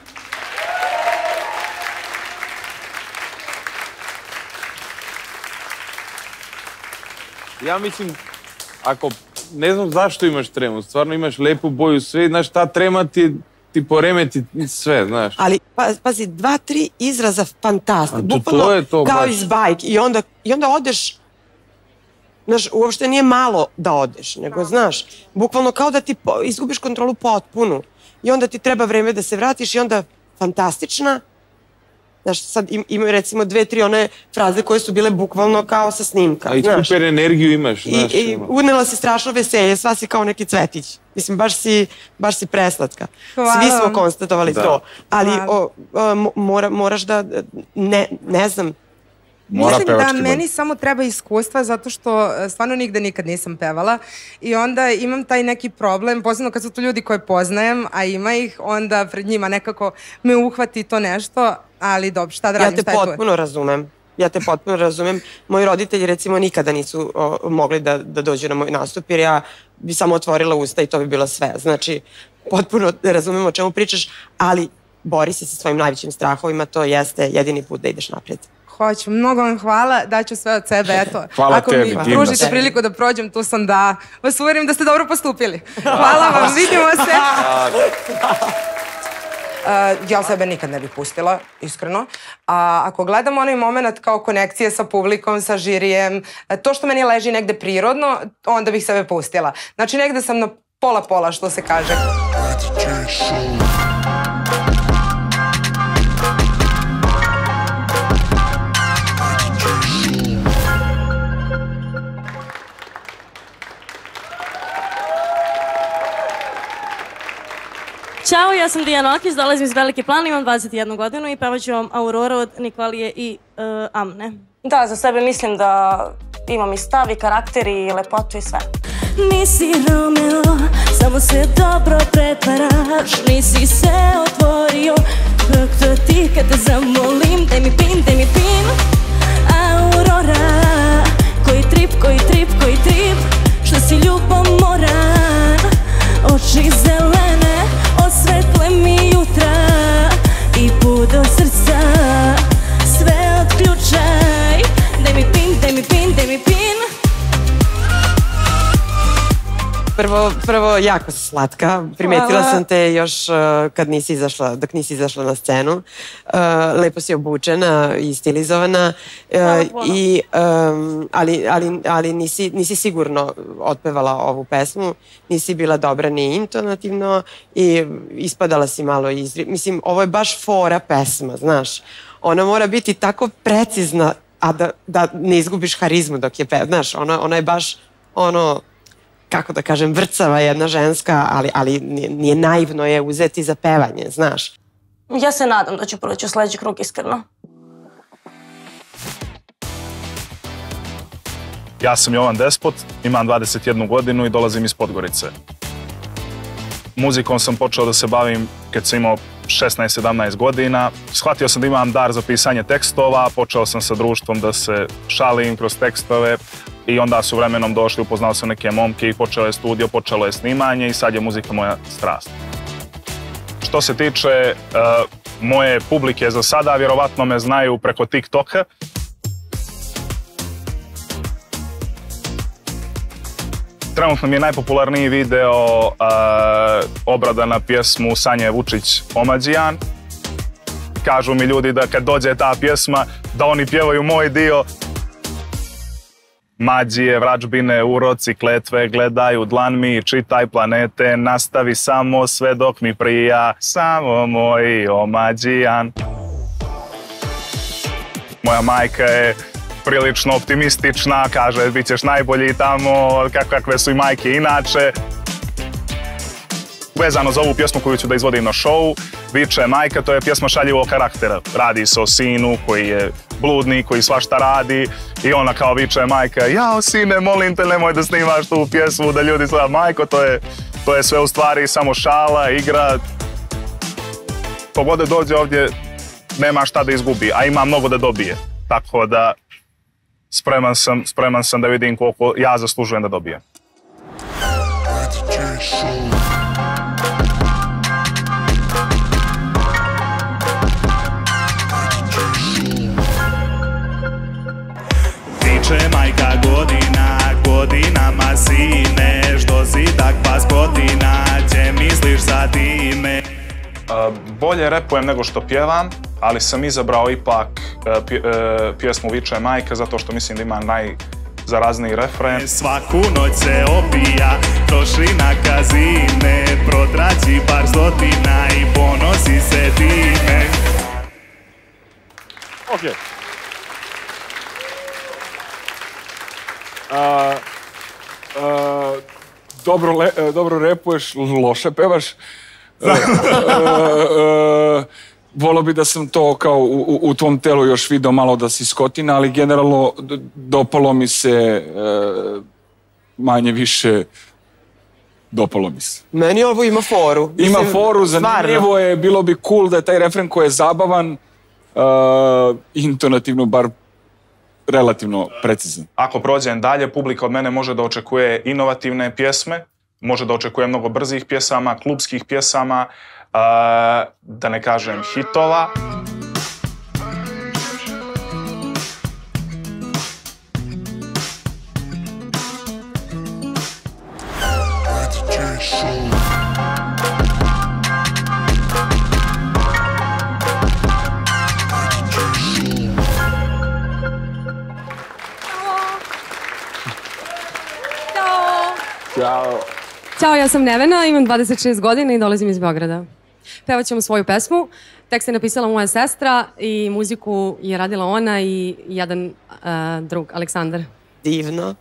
Ja mislim, ako ne znam zašto imaš tremu, stvarno imaš lepu boju sve, znaš, ta trema ti poremeti sve, znaš. Ali, pazi, 2-3 izraza fantastični. To je to kao baš. iz bajke. I onda odeš, znaš, uopšte nije malo da odeš, nego, znaš, bukvalno kao da ti izgubiš kontrolu potpunu. I onda ti treba vreme da se vratiš i onda fantastična Znaš, sad imaju recimo 2-3 one fraze koje su bile bukvalno kao sa snimka. A i super energiju imaš, znaš. I unela si strašno veselje, sva si kao neki cvetić. Mislim, baš si preslatka. Svi smo konstatovali to. Ali moraš da, ne znam, mislim da meni samo treba iskustva zato što stvarno nigde nikad nisam pevala i onda imam taj neki problem, posebno kad su to ljudi koje poznajem, a ima ih, onda pred njima nekako me uhvati to nešto, ali dobro, šta da radim, šta je to? Ja te potpuno razumem. Moji roditelji recimo nikada nisu mogli da dođu na moj nastup jer ja bi samo otvorila usta i to bi bilo sve. Znači, potpuno razumem o čemu pričaš, ali bori se sa svojim najvećim strahovima, to jeste jedini put da ideš naprijed. Hoću, mnogo vam hvala, daću sve od sebe, eto. Ako mi pružite priliku da prođem, tu sam da vas uverim da ste dobro postupili. Hvala vam, vidimo se. Ja sebe nikad ne bih pustila, iskreno. A ako gledam onaj moment kao konekcije sa publikom, sa žirijem, to što meni leži negde prirodno, onda bih sebe pustila. Znači negde sam na pola-pola, što se kaže. Ćao, ja sam Dijana Okić, dolazim iz Velike Plane, imam 21 godinu i pevat ću vam Aurora od Nikolije i Amne. Da, za sebe mislim da imam i stav i karakter i lepotu i sve. Nisi Romeo, samo se dobro pretvaraš, nisi se otvorio, kako ti kad te zamolim, daj mi pin, Aurora, koji trip, što si ljubomoran, oči zelene, osvetle mi jutra i put do srca, sve otključaj, daj mi pin. Prvo, jako si slatka. Primetila sam te još dok nisi izašla na scenu. Lepo si obučena i stilizovana, ali nisi sigurno otpevala ovu pesmu. Nisi bila dobra ni intonativno i ispadala si malo mislim, ovo je baš fora pesma, znaš. Ona mora biti tako precizna, a da ne izgubiš harizmu dok je peva. Znaš, ona je baš kako da kažem, vrcava jedna ženska, ali nije naivno je uzeti za pevanje, znaš. Ja se nadam da ću proći u sledeći krug, iskreno. Ja sam Jovan Despot, imam 21 godinu i dolazim iz Podgorice. Muzikom sam počeo da se bavim kad sam imao 16-17 godina. Shvatio sam da imam dar za pisanje tekstova, počeo sam sa društvom da se šalim kroz tekstove i onda su vremenom došli, upoznao sam neke momke i počeo je studio, počelo je snimanje i sad je muzika moja strast. Što se tiče moje publike za sada, vjerovatno me znaju preko TikToka. Trenutno mi je najpopularniji video obrada na pjesmu Sanje Vučić Omađijan. Kažu mi ljudi da kad dođe ta pjesma, da oni pjevaju moj dio. Mađije, vračbine, uroci, kletve, gledaju dlan mi, čitaj planete, nastavi samo sve dok mi prija, samo moj Omađijan. Moja majka je prilično optimistična, kaže bit ćeš najbolji tamo, kakve su i majke inače. Vezano za ovu pjesmu koju ću da izvodim na šovu, viče majka, to je pjesma šaljivog karaktera. Radi se o sinu koji je bludnik, koji svašta radi i ona kao viče majka, jao sine, molim te, nemoj da snimaš tu pjesmu, da ljudi sada, majko, to je sve u stvari samo šala, igra. Kogod dođe ovdje, nema šta da izgubi, a ima mnogo da dobije. Tako da spreman sam da vidim koliko ja zaslužujem da dobijem. Viče majka godinama sine, što si takva skotina, će misliš za time? Bolje repujem nego što pjevam, ali sam izabrao ipak pjesmu Viče majka zato što mislim da ima najzarazniji refren. Svaku noć se opija, troši na kazine, protraći par stotina i ponosi se time. Okej. Dobro repuješ, loše pevaš. Volio bi da sam to kao u tvom telu još video malo da si skotina, ali generalno dopalo mi se manje više dopalo mi se. Meni ovo ima foru. Ima foru, zanimljivo je, bilo bi cool da je taj refren koji je zabavan, intonativno bar relativno precizan. Ako prođem dalje, publika od mene može da očekuje inovativne pjesme, može da očekuje mnogo brzih pjesama, klubskih pjesama, da ne kažem hitova. Ćao, ja sam Nevena, imam 26 godina i dolazim iz Beograda. Pevat ćemo svoju pesmu. Tekst je napisala moja sestra i muziku je radila ona i jedan drug, Aleksandar. Divno.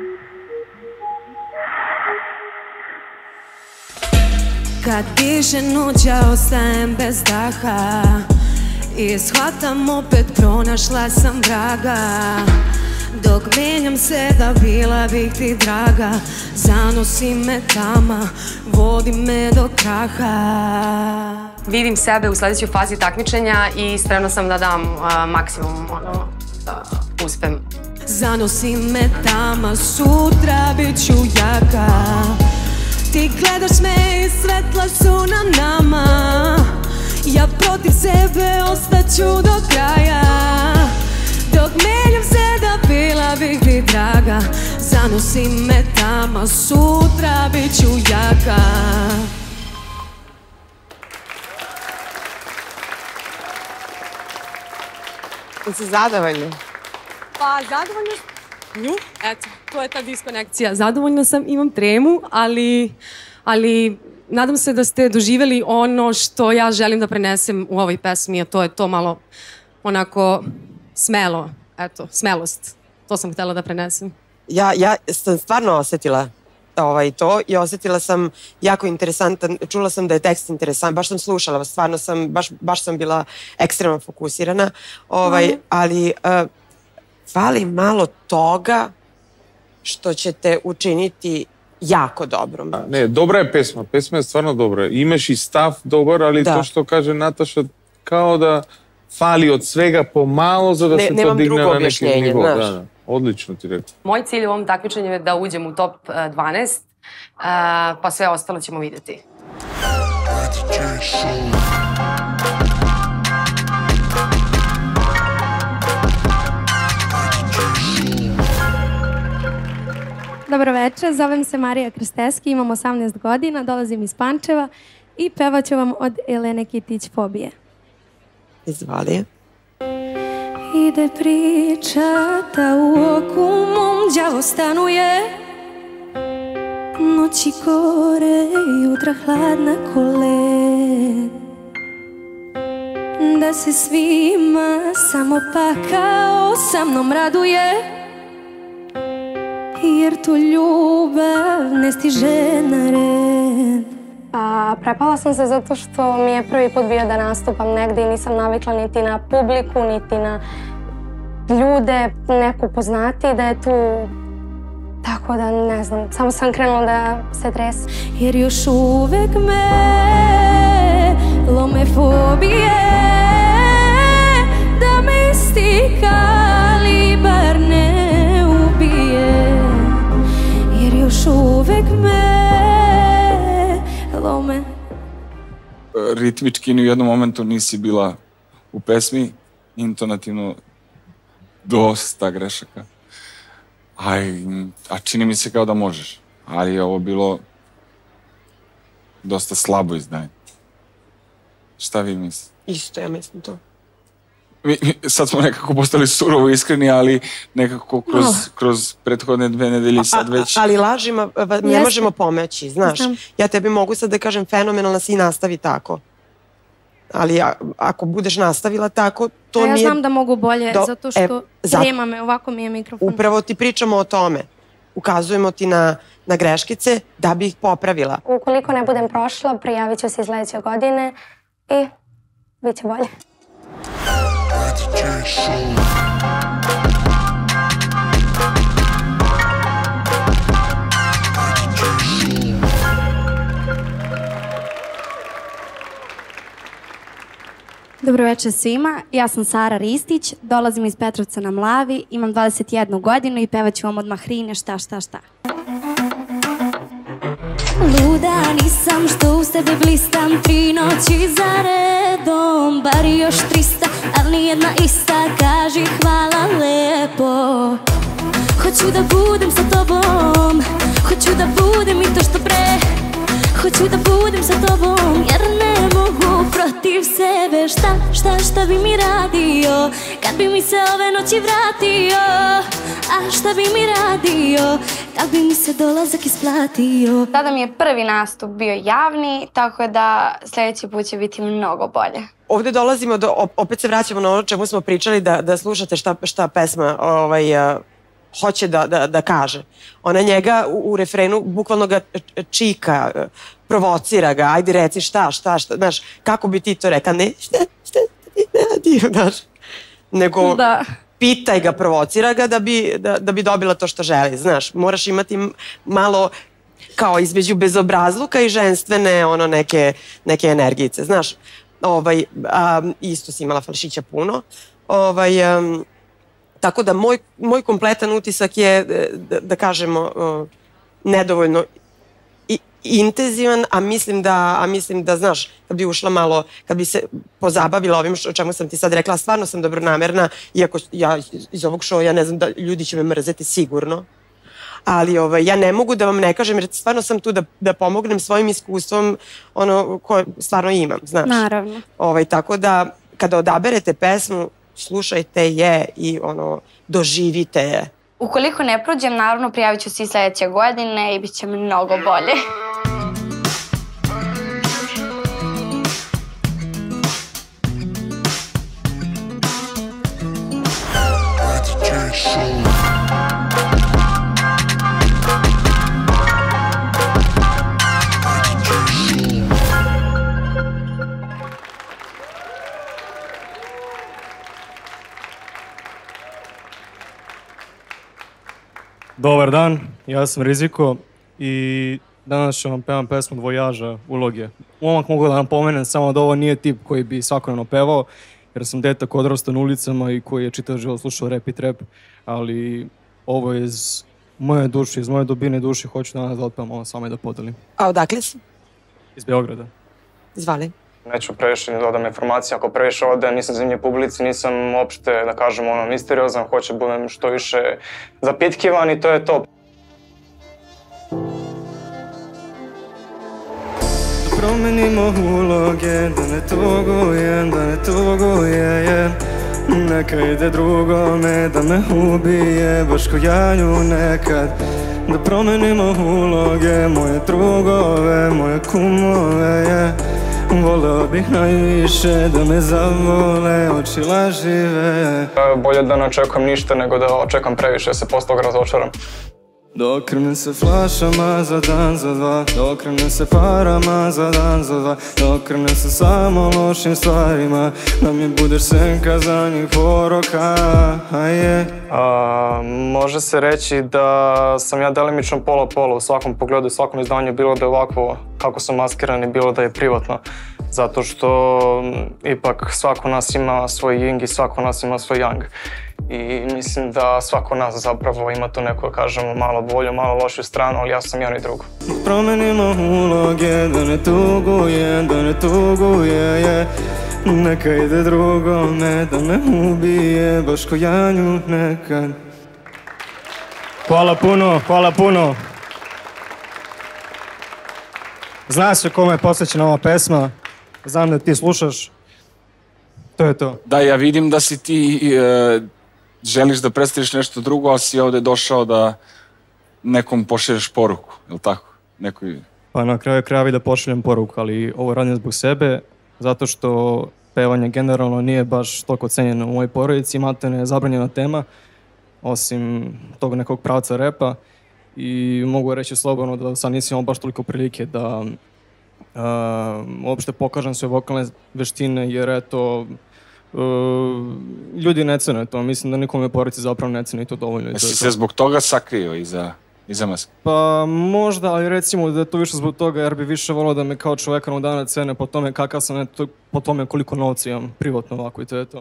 Kad diše noć, ja ostajem bez daha i shvatam opet pronašla sam vraga. Dok menjam se da bila bih ti draga, zanosi me tama, vodi me do kraha. Vidim sebe u sledećoj fazi takmičenja i spremna sam da dam maksimum da uspem. Zanosi me tama, sutra bit ću jaka. Ti gledaš me i svetla su na nama. Ja protiv sebe ostaću do kraja. Dok menjam se da bila bih ti draga, zanosi me tama, sutra bit ću jaka. Si zadovoljna? Pa, zadovoljna sam. Eto, to je ta diskonekcija. Zadovoljna sam, imam tremu, ali nadam se da ste doživjeli ono što ja želim da prenesem u ovoj pesmi, a to je to malo onako smelo, eto, smelost. To sam htjela da prenesem. Ja sam stvarno osetila to i osetila sam jako interesantan, čula sam da je tekst interesant, baš sam slušala, stvarno sam, baš sam bila ekstremno fokusirana, ali fali malo toga što ćete učiniti jako dobro. Ne, dobra je pesma, pesma je stvarno dobra. Imaš i stav dobar, ali to što kaže Nataša, kao da fali od svega pomalo za da se to digne na neki nivo. Odlično ti rekao. Moj cilj u ovom takmičenju je da uđem u top 12, pa sve ostalo ćemo vidjeti. Dobro večer, zovem se Marija Krsteski, imam 18 godina, dolazim iz Pančeva i pevat ću vam od Elene Kitić Fobije. Izvali. Ide priča da u oku mom đavo stanuje, noći gore, jutra hladna ko led. Da se svima samo pakao sa mnom raduje, jer tu ljubav ne stiže na red. Prepala sam se zato što mi je prvi put bio da nastupam negdje i nisam navikla niti na publiku, niti na ljude, neku poznati da je tu. Tako da ne znam, samo sam krenula da se tresam. Jer još uvek me lome fobije, da me isti kalibar ne ubije. Jer još uvek me lome. Ritmički ni u jednom momentu nisi bila u pesmi, intonativno dosta grešaka. A čini mi se kao da možeš. Ali je ovo bilo dosta slabo izdanje. Šta vi mislite? Isto, ja mislim to. Sad smo nekako postali surovo iskreni, ali nekako kroz prethodne 2 nedelje sad već... Ali lažima ne možemo pomoći, znaš. Ja tebi mogu sad da kažem fenomenalna si i nastavi tako. Ali ako budeš nastavila tako, to nije... Ja znam da mogu bolje, zato što trema me, ovako mi je mikrofon. Upravo ti pričamo o tome. Ukazujemo ti na greškice da bi ih popravila. Ukoliko ne budem prošla, prijavit ću se sledeće godine i bit će bolje. Dobro večer svima, ja sam Sara Ristić, dolazim iz Petrovca na Mlavi, imam 21 godinu i pevat ću vam odmah Hrine šta šta šta. Luda nisam što u sebe blistam 3 noći za redom, bar još 300, ali nijedna ista, kaži hvala lepo. Hoću da budem sa tobom, hoću da budem i to što pre, hoću da budem sa tobom jer ne mogu protiv sebe. Šta bi mi radio kad bi mi se ove noći vratio? A šta bi mi radio kad bi mi se dolazak isplatio? Tada mi je prvi nastup bio javni, tako da sljedeći put će biti mnogo bolje. Ovde dolazimo opet se vraćamo na ono čemu smo pričali, da slušate šta pesma hoće da kaže. Ona njega u refrenu bukvalno ga čika, provocira ga, ajde reci šta, znaš, kako bi ti to rekao, ne, šta ti ne radi, znaš, nego pitaj ga, provocira ga da bi dobila to što želi, znaš, moraš imati malo kao između bezobrazluka i ženstvene neke energijice, znaš, isto si imala falšića puno, tako da moj kompletan utisak je, da kažemo, nedovoljno intenzivan, a mislim da, znaš, kad bi ušla malo, kad bi se pozabavila ovim o čemu sam ti sad rekla, stvarno sam dobronamerna, iako ja iz ovog šoua, ja ne znam da ljudi će me mrzeti sigurno, ali ja ne mogu da vam ne kažem, jer stvarno sam tu da pomognem svojim iskustvom ono koje stvarno imam, znaš. Naravno. Tako da, kada odaberete pesmu, slušajte je i doživite je. Ukoliko ne prođem, naravno prijavit ću se i sljedeće godine i bit će mnogo bolje. Dobar dan, ja sam Riziko i danas ću vam pevam pesmu Vojaža Uloge. Momak mogu da vam pomenem samo da ovo nije tip koji bi svakodnevno pevao, jer sam detak odrastao na ulicama i koji je čitav život slušao rap i trap, ali ovo je iz moje duše, iz moje dubine duše, hoću danas da otpevam ovo s vama i da podelim. A odakle si? Iz Beograda. Izvali. Neću previše ni dodam informacije, ako previše ode, nisam zemlje publici, nisam uopšte, da kažem, misteriozan, hoće budem što više zapitkivan i to je to. Da promenimo uloge, da ne tuguje, neka ide drugome, da me ubije, baš ko ja nju nekad. Da promenimo uloge, moje drugove, moje kumove, voleo bih najviše da me zavole oči lažive. Bolje da ne očekujem ništa nego da očekam previše, se posle toga razočaram. Da okrenem se flašama za dan, za dva, da okrenem se parama za dan, za dva, da okrenem se samo lošim stvarima, da mi budeš senka za njih poroka, Može se reći da sam ja delimično pola-pola u svakom pogledu i svakom izdanju, bilo da je ovako kako sam maskiran i bilo da je privatno. Zato što ipak svako nas ima svoj yin i svako nas ima svoj yang. I mislim da svako nas zapravo ima tu neku, kažemo, malo bolju, malo lošiju stranu, ali ja sam jedan i drugo. Promenimo uloge, da ne tuguje, neka ide drugome, da me ubije, baš ko ja nju nekad. Hvala puno. Zna se kome je posvećena ova pesma, znam da ti slušaš, to je to. Da, ja vidim da si ti želiš da predstaviš nešto drugo, ali si ovde došao da nekom pošalješ poruku, je li tako? Pa na kraju krajeva da pošaljem poruku, ali ovo radim zbog sebe zato što pevanje generalno nije baš toliko cenjeno u mojoj porodici, maltene je zabranjena tema, osim tog nekog pravca repa. I mogu reći slobodno da sad nisam imao baš toliko prilike da uopšte pokažem sve vokalne veštine, jer eto, ljudi ne cene to. Mislim da nikome u porodici zapravo ne cene i to dovoljno. Jesi se zbog toga sakrio iza maske? Pa možda, ali recimo da je to više zbog toga jer bi više volio da me kao čoveka na dana cene po tome kakav sam, po tome koliko novca imam privatno ovako i to je to.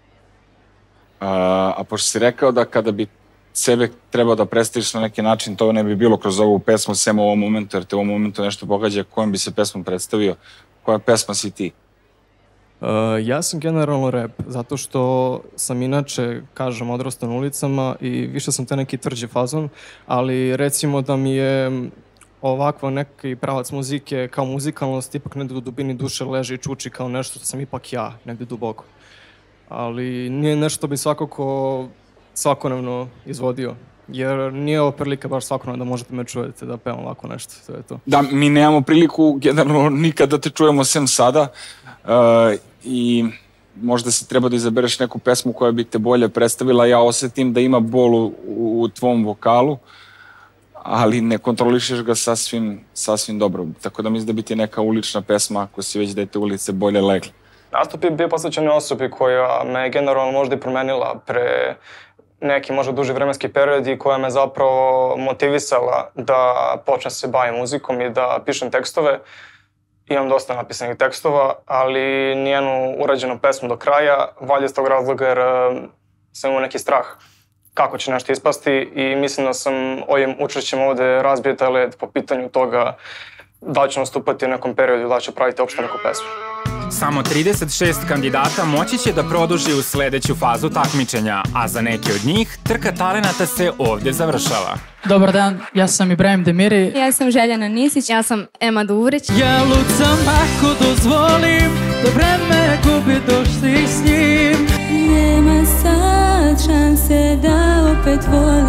A pošto si rekao da kada bi sebe trebao da predstaviš na neki način, to ne bi bilo kroz ovu pesmu, sem u ovom momentu, jer te u ovom momentu nešto pogađa, kojom bi se pesmom predstavio? Koja pesma si ti? Ja sam generalno rap, zato što sam inače, kažem, odrastao na ulicama i više sam te neki tvrđi fazon, ali recimo da mi je ovakva neki pravac muzike kao muzikalnost ipak negde u dubini duše leži i čuči kao nešto što sam ipak ja, negde duboko. Ali nije nešto bi svakako svakodnevno izvodio, jer nije ovo prilika baš svakodnevno da možete me čujete da pevam ovako nešto, to je to. Da, mi nemamo priliku generalno nikad da te čujemo sem sada i možda si treba da izabereš neku pesmu koja bi te bolje predstavila. Ja osetim da ima bol u tvom vokalu, ali ne kontrolišeš ga sasvim dobro. Tako da mislim da bi ti neka ulična pesma, ako si već dete ulice, bolje legla. Nastup je bio posvećen osobi koja me generalno možda i promenila pre neki možda duži vremenski period i koja me zapravo motivisala da počnem se bavim muzikom i da pišem tekstove. Imam dosta napisanih tekstova, ali nijednu urađenu pesmu do kraja, valjda iz tog razloga jer sam imao neki strah kako će nešto ispasti i mislim da sam ovim učešćem ovde razbio taj led po pitanju toga da ću nastupati u nekom periodu, da ću praviti uopšte neku pesmu. Samo 36 kandidata moći će da produži u sledeću fazu takmičenja, a za neke od njih trka talenata se ovdje završava. Dobar dan, ja sam Ibrahim Demiri. Ja sam Željana Nisić. Ja sam Ema Duvrić. Ja lucam ako dozvolim da vreme gubi dok si s njim. Nema sad šanse da opet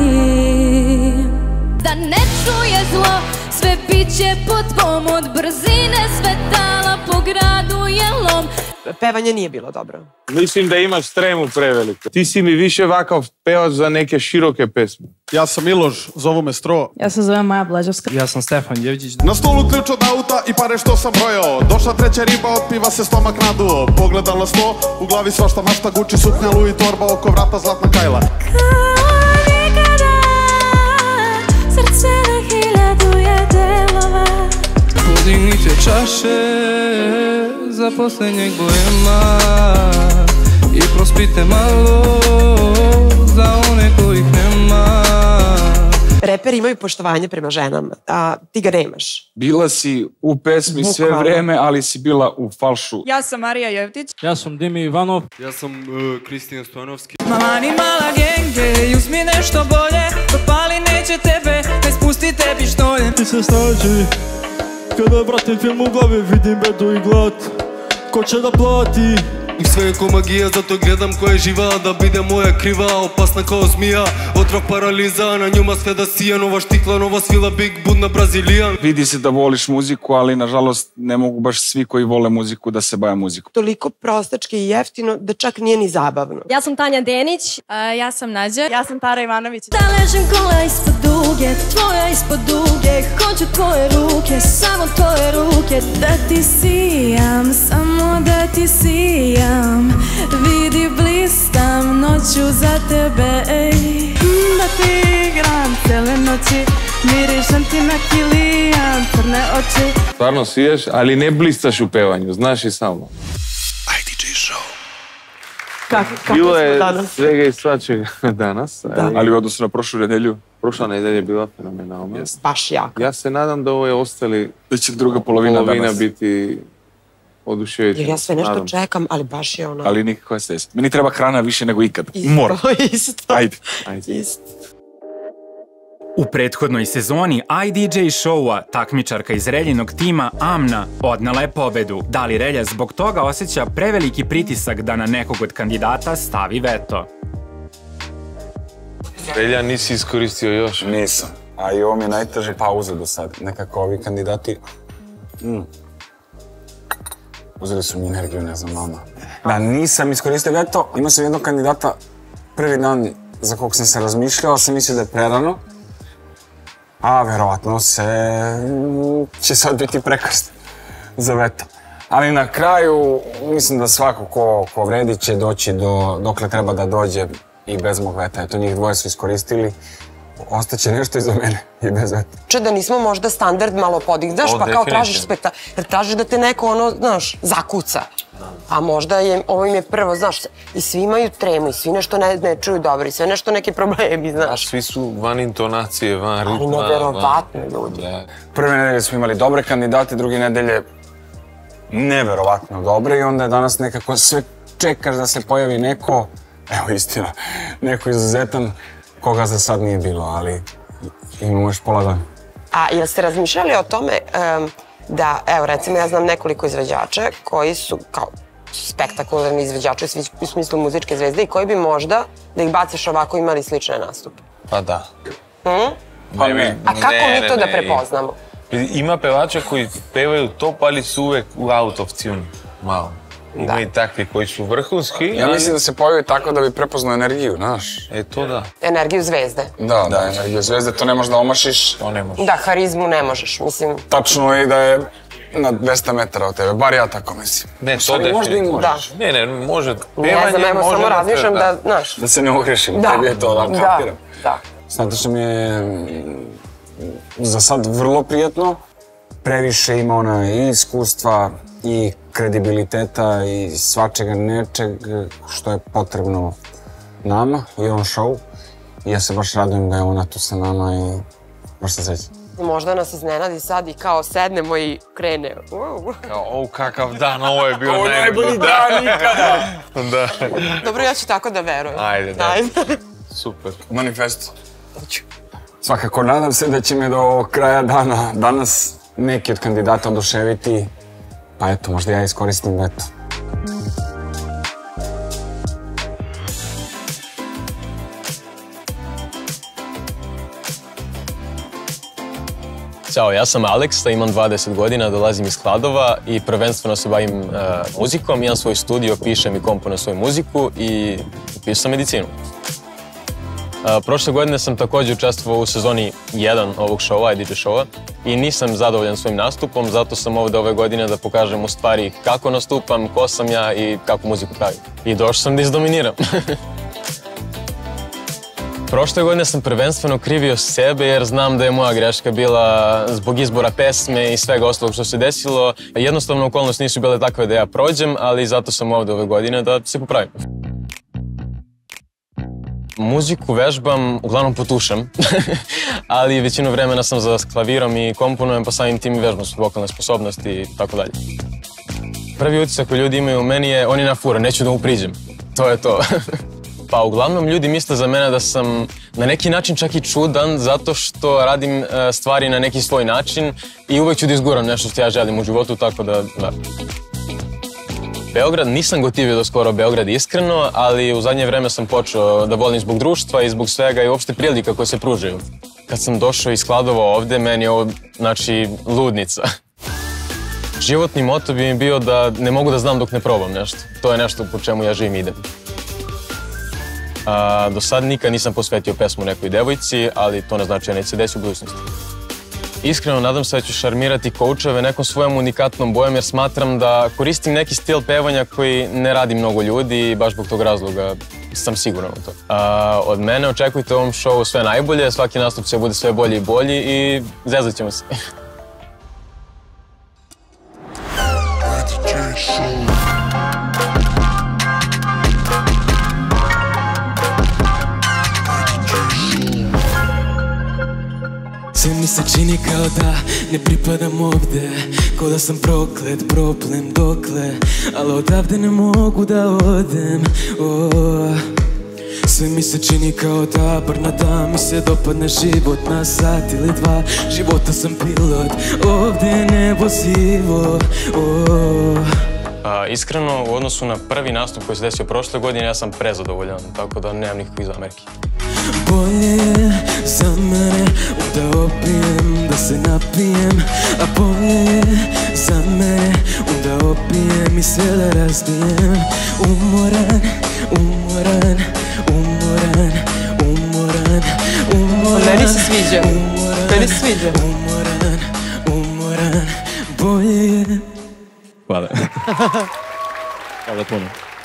volim. Da ne čuje zlo, sve bit će pod tvom, od brzine svetala po gradu je lom. Pevanje nije bilo dobro. Mislim da imaš tremu preveliko. Ti si mi više vakav pevač za neke široke pesme. Ja sam Miloš, zovu me Stro. Ja se zovem Maja Blažovska. Ja sam Stefan Đevđić. Na stolu ključ od auta i pare što sam brojao. Došla treća riba, od piva se stomak naduo. Pogledala sto, u glavi svašta mašta, Gucci suknja, Louis torba, oko vrata zlatna kajla. Srce na hiljadu je delova. Podignite čaše za posljednjeg bojema i prospite malo za one kojih nema. Reperi imaju poštovanje prema ženama, a ti ga nemaš. Bila si u pesmi sve vreme, ali si bila u falšu. Ja sam Marija Jevtić. Ja sam Dimi Ivanov. Ja sam Kristijan Stojanovski. Mala ni mala genge, uzmi nešto bolje, dopali neće tebe, ne spusti tebi štolje. Ti se snađi, kada vratim film u glavi, vidim bedu i glad, ko će da plati? I sve je ko magija, zato gledam koja je živa, da bide moja kriva, opasna kao zmija, otrov paraliza, na njuma sve da sija, nova štikla, nova svila, big budna Brazilijan. Vidi se da voliš muziku, ali nažalost ne mogu baš svi koji vole muziku da se bave muzikom. Toliko prostački i jeftino da čak nije ni zabavno. Ja sam Tanja Denić. Ja sam Nađa. Ja sam Tara Ivanović. Da ležem kola ispod duge, tvoja ispod duge, hoću tvoje ruke, samo tvoje ruke. Da ti sijam, samo da ti sijam, vidi blistam noću za tebe, ej. Da ti igram cele noći, mirišem ti na kilijan, crne oči. Stvarno siješ, ali ne blistaš u pevanju, znaš i samo. IDJ Show. Bilo je svega i svačega danas. Ali u odnosu na prošlu nedelju? Prošla nedelja je bila fenomenalna. Baš jako. Ja se nadam da ovo je ostali... Da će druga polovina danas biti oduševića. Jer ja sve nešto čekam, ali baš je ono... Ali nikakva stres. Meni treba hrana više nego ikad. Mora. Isto. Ajde. Isto. U prethodnoj sezoni IDJ Showa takmičarka iz Reljinog tima Amna odnela je pobedu. Da li Relja zbog toga osjeća preveliki pritisak da na nekog od kandidata stavi veto? Relja, nisi iskoristio još? Nisam. A i ovo mi je najteže pauza do sad. Nekako ovi kandidati... Uzeli su mi energiju, ne znam, vama. Da, nisam iskoristio veto, imao sam jednog kandidata prvi dan za kog sam se razmišljao, sam mislio da je prerano, a verovatno će sad biti prekrst za veto. Ali na kraju, mislim da svako ko vredi će doći dokle treba da dođe i bez mog veta. Eto, njih dvoje su iskoristili. Ostaće nešto iza mene i bez veta. Če da nismo možda standard malo podigli, znaš, pa kao tražiš spektakl, jer tražiš da te neko, znaš, zakuca. A možda ovo im je prvo, znaš, i svi imaju tremu, i svi nešto ne čuju dobro, i sve nešto neki problemi, znaš. Svi su van intonacije, van ritma. Ali neverovatno ljudi. Prve nedelje smo imali dobre kandidate, druge nedelje neverovatno dobre i onda je danas nekako sve čekaš da se pojavi neko, evo istina, neko izuzetan koga za sad nije bilo, ali imamo još pola dana. A jel ste razmišljali o tome da, evo recimo ja znam nekoliko izvođača koji su kao spektakularni izvođači u smislu muzičke zvezde i koji bi možda, da ih baciš ovako, imali slične nastupe? Pa da. A kako mi to da prepoznamo? Ima pevača koji pevaju top, ali su uvek u out of tune, malo. Ima i takvi koji su vrhunski. Ja mislim da se pojavi tako da bi prepoznao energiju, znaš. To da. Energiju zvezde. Da, energiju zvezde, to ne možeš da omašiš. To ne možeš. Da, harizmu ne možeš, mislim. Tačno je i da je na 200 metara od tebe, bar ja tako mislim. Ne, to definitivno. Ne, može. Ne znam, evo, samo razmišljam da, znaš. Da se ne ugrešim, tebi je to, da kapiram. Da. Znate što mi je za sad vrlo prijatno. Previše ima ona i iskustva, i kredibiliteta, i svačega nečeg što je potrebno nama i ovom šovu. I ja se baš radujem da je ona tu sa nama i baš se srećem. Možda nas iznenadi sad i kao sednemo i krene. Kao, kakav dan, ovo je bio najbolji dan ikada! Dobro, ja ću tako da verujem. Ajde. Super. Manifesto. Svakako, nadam se da će me do kraja dana danas neki od kandidata oduševiti, pa eto, možda ja iskoristim veto. Ćao, ja sam Aleksa, imam 20 godina, dolazim iz Kladova i prvenstveno se bavim muzikom. Imam svoj studio, pišem i komponujem svoju muziku i pišem sam medicinu. Prošle godine sam također učestvovao u sezoni 1 ovog šova, IDJ šova, i nisam zadovoljan svojim nastupom, zato sam ovde ove godine da pokažem u stvari kako nastupam, ko sam ja i kako muziku pravim. I došao sam da izdominiram. Prošle godine sam prvenstveno krivio sebe jer znam da je moja greška bila zbog izbora pesme i svega ostalog što se desilo. Jednostavno okolnosti nisu bile takve da ja prođem, ali zato sam ovde ove godine da se popravim. Muziku vežbam, uglavnom potušam, ali većinu vremena sam za klavirom i komponujem, pa samim tim i vežbam su vokalne sposobnosti i tako dalje. Prvi utisak koji ljudi imaju u meni je on je na fura, neću da mu priđem. To je to. Pa uglavnom ljudi misle za mene da sam na neki način čak i čudan zato što radim stvari na neki svoj način i uvek ću da izguram nešto što ja želim u životu, tako da... Beograd, nisam gotivio do skoro Beograd iskreno, ali u zadnje vreme sam počeo da volim zbog društva i zbog svega i uopšte prilika koje se pružaju. Kad sam došao iz Kladova ovde, meni je ovo, znači, ludnica. Životni moto bi mi bio da ne mogu da znam dok ne probam nešto. To je nešto po čemu ja živim i idem. Do sad nikad nisam posvetio pesmu nekoj devojci, ali to ne znači da neće se desiti u budućnosti. Iskreno nadam se da ću šarmirati koučeve nekom svojom unikatnom bojom jer smatram da koristim neki stil pevanja koji ne radi mnogo ljudi i baš zbog tog razloga sam siguran u to. Od mene očekujte u ovom šovu sve najbolje, svaki nastup će bude sve bolji i bolji i zezat ćemo se. Sve mi se čini kao da ne pripadam ovde, kao da sam proklet, problem dokle, ali odavde ne mogu da odem. Sve mi se čini kao da bar na dan mi se dopadne život na sat ili dva. Života sam pilot, ovde je nebo sivo. Iskreno, u odnosu na prvi nastup koji se desio prošle godine, ja sam prezadovoljan, tako da nemam nikakvih zamerki. Bolje je za mene da opijem, da se napijem, a bolje je za mene da opijem Meni se sviđa. Meni se sviđa. Umoran, bolje je. Hvala. Hvala puno.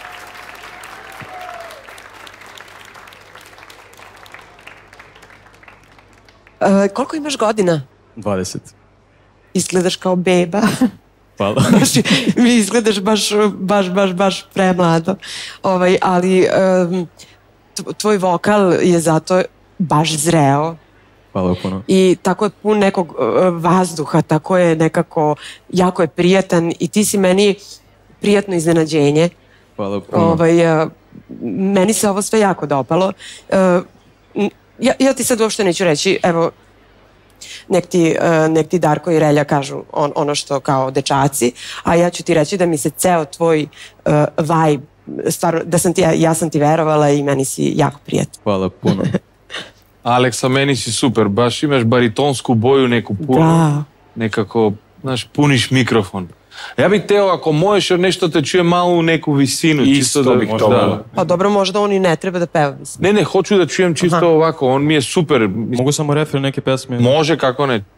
Koliko imaš godina? 20. Izgledaš kao beba. Hvala. Mi izgledaš baš premlado. Ali tvoj vokal je zato baš zreo. Hvala puno. I tako je pun nekog vazduha, tako je nekako, jako je prijatan i ti si meni prijatno iznenađenje. Hvala puno. Meni se ovo sve jako dopalo. Ja ti sad uopšte neću reći, evo, nek ti Darko i Relja kažu ono što kao dečaci, a ja ću ti reći da mi se ceo tvoj vibe, stvarno, ja sam ti verovala i meni si jako prijatan. Hvala puno. Aleksa, meni si super, baš imaš baritonsku boju neku puno, nekako, znaš, puniš mikrofon. Ja bih teo, ako možeš, jer nešto te čuje malo u neku visinu. Isto bih to volio. Pa dobro, možda on i ne treba da peva. Ne, hoću da čujem čisto ovako, on mi je super. Mogu samo refer neke pesme? Može, kako ne.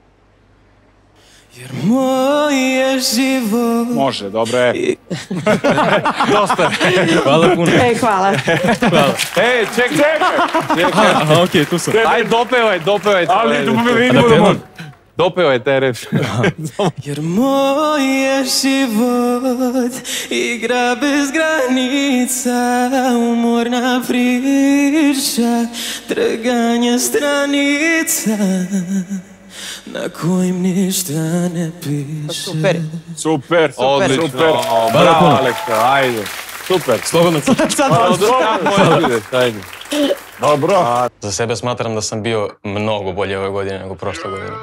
Jer moj je život... Može, dobro je. Dosta. Hvala puno. Hvala. Ej, čekaj. Aha, okej, tu sam. Aj, dopevaj. Ali, dopevaj taj ref. Jer moj je život igra bez granica, umorna priča, trganje stranica na kojim ništa ne piše. Super. Bravo, Aleksa, ajde. Super. Slobodno. Dobro. Za sebe smatram da sam bio mnogo bolje ove godine nego prošle godine.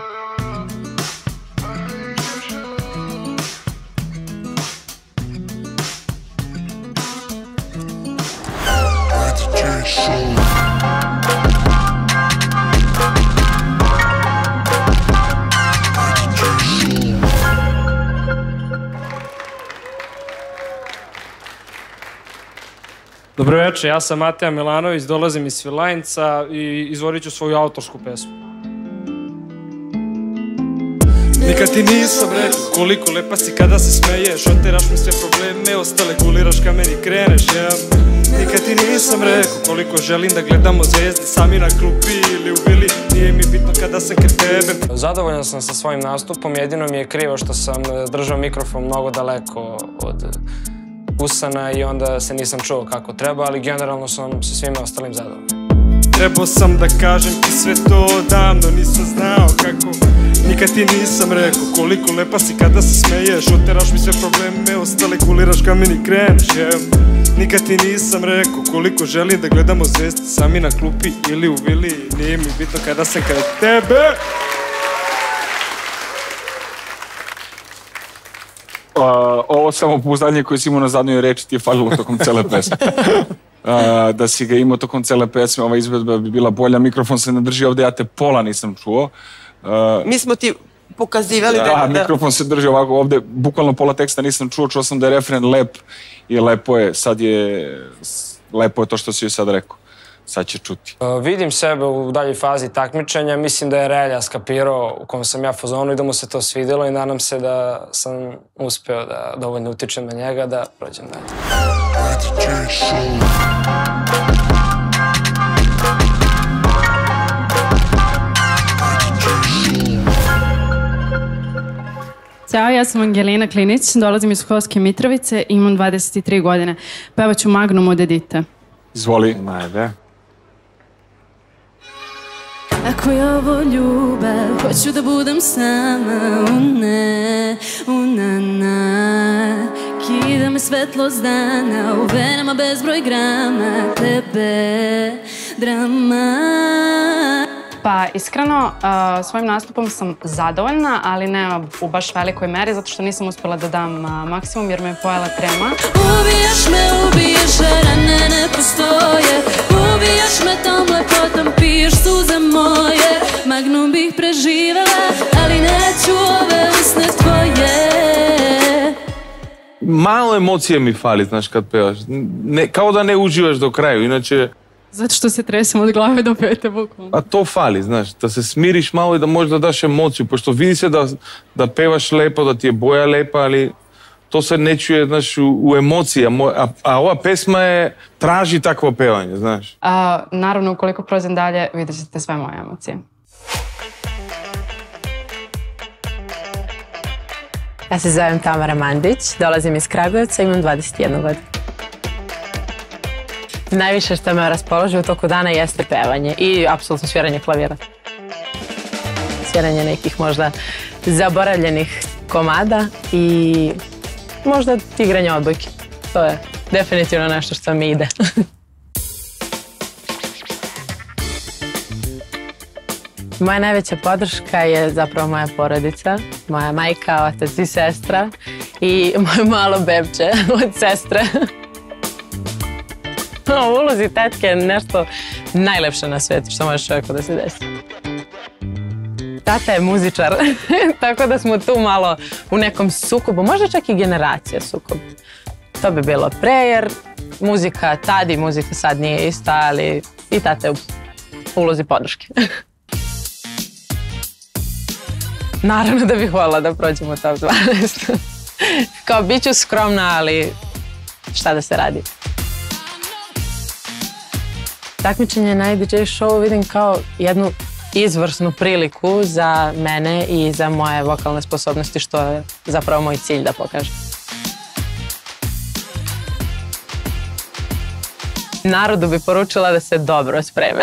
Dobro večer, ja sam Mateja Milanović, dolazim iz Svilajnca i izvorit ću svoju autorsku pesmu. Nikad ti nisam rekao koliko lepa si kada se smeješ, oteraš mi sve probleme, ostale guliraš ka meni kreneš, Nikad ti nisam rekao koliko želim da gledamo zvezde sami na klupi ili u vili, nije mi bitno kada sam kod tebe. Zadovoljan sam sa svojim nastupom, jedino mi je krivo što sam držao mikrofon mnogo daleko od usana i onda se nisam čuo kako treba, ali generalno sam sa svime ostalim zadovoljan. Trebao sam da kažem ti sve to odavno, nisam znao kako. Nikad ti nisam rekao koliko lepa si kada se smeješ, oteraš mi sve probleme, ostale guliraš ka meni kreneš, Nikad ti nisam rekao koliko želim da gledamo zvezde sami na klupi ili u vili, nije mi bitno kada sam kraj tebe. Ovo samopouzdanje koje si imao na zadnjoj reči ti je falilo tokom cele pesme. Da si ga imao tokom cele pesme, ova izvedba bi bila bolja. Mikrofon se ne drži ovde, ja te pola nisam čuo. Mi smo ti pokazivali da... mikrofon se drži ovako ovde, bukvalno pola teksta nisam čuo sam da je refren lep i lepo je, lepo je to što si joj sad rekao. Sad će čuti. Vidim sebe u daljoj fazi takmičenja, mislim da je Relja skapirao u kom sam ja fazonu i da mu se to svidjelo i nadam se da sam uspeo da dovoljno utičem na njega da prođem dalje. Ćao, ja sam Angelina Klinić, dolazim iz Kosovske Mitrovice, imam 23 godine. Pevaću Magnum od Edite. Izvoli. Ajde. Ako je ovo ljubav, hoću da budem sama, kida me svetlost dana, u venama bezbroj grama, tebe, drama. Pa iskreno, svojim nastupom sam zadovoljna, ali ne u baš velikoj meri, zato što nisam uspjela da dam maksimum jer me je pojela trema. Ubijaš me, ubijaš, a rane ne postoje. Ubijaš me tom lepotom, piješ suze moje. Magnum bih preživela, ali neću ove usne tvoje. Malo emocije mi fali, znaš, kad pevaš. Kao da ne uživaš do kraju, inače Zato što se tresem od glave do pete bukvalno. A to fali, znaš, da se smiriš malo i da možeš da daš emociju, pošto vidi se da pevaš lepo, da ti je boja lepa, ali to se ne čuje, znaš, u emociji, a ova pesma traži takvo pevanje, znaš. Naravno, ukoliko prođem dalje, vidjet ćete sve moje emocije. Ja se zovem Tamara Mandić, dolazim iz Kragujevca, imam 21 godinu. Najviše što me raspoloži u toku dana jeste pevanje i apsolutno sviranje klavira. Sviranje nekih možda zaboravljenih komada i možda igranje odbojke. To je definitivno nešto što mi ide. Moja najveća podrška je zapravo moja porodica, moja majka, otac i sestra i moje malo bebče od sestre. U ulozi tetke je nešto najlepše na svijetu što može čovjeku da se desi. Tata je muzičar, tako da smo tu malo u nekom sukobu, možda čak i generacija sukob. To bi bilo pre, jer muzika tad i muzika sad nije ista, ali i tata je u ulozi podrške. Naravno da bih voljela da prođemo top 12. Kao, bit ću skromna, ali šta da se radi. Takmičenje na IDJ show vidim kao jednu izvrsnu priliku za mene i za moje vokalne sposobnosti, što je zapravo moj cilj da pokažem. Narodu bi poručila da se dobro spreme.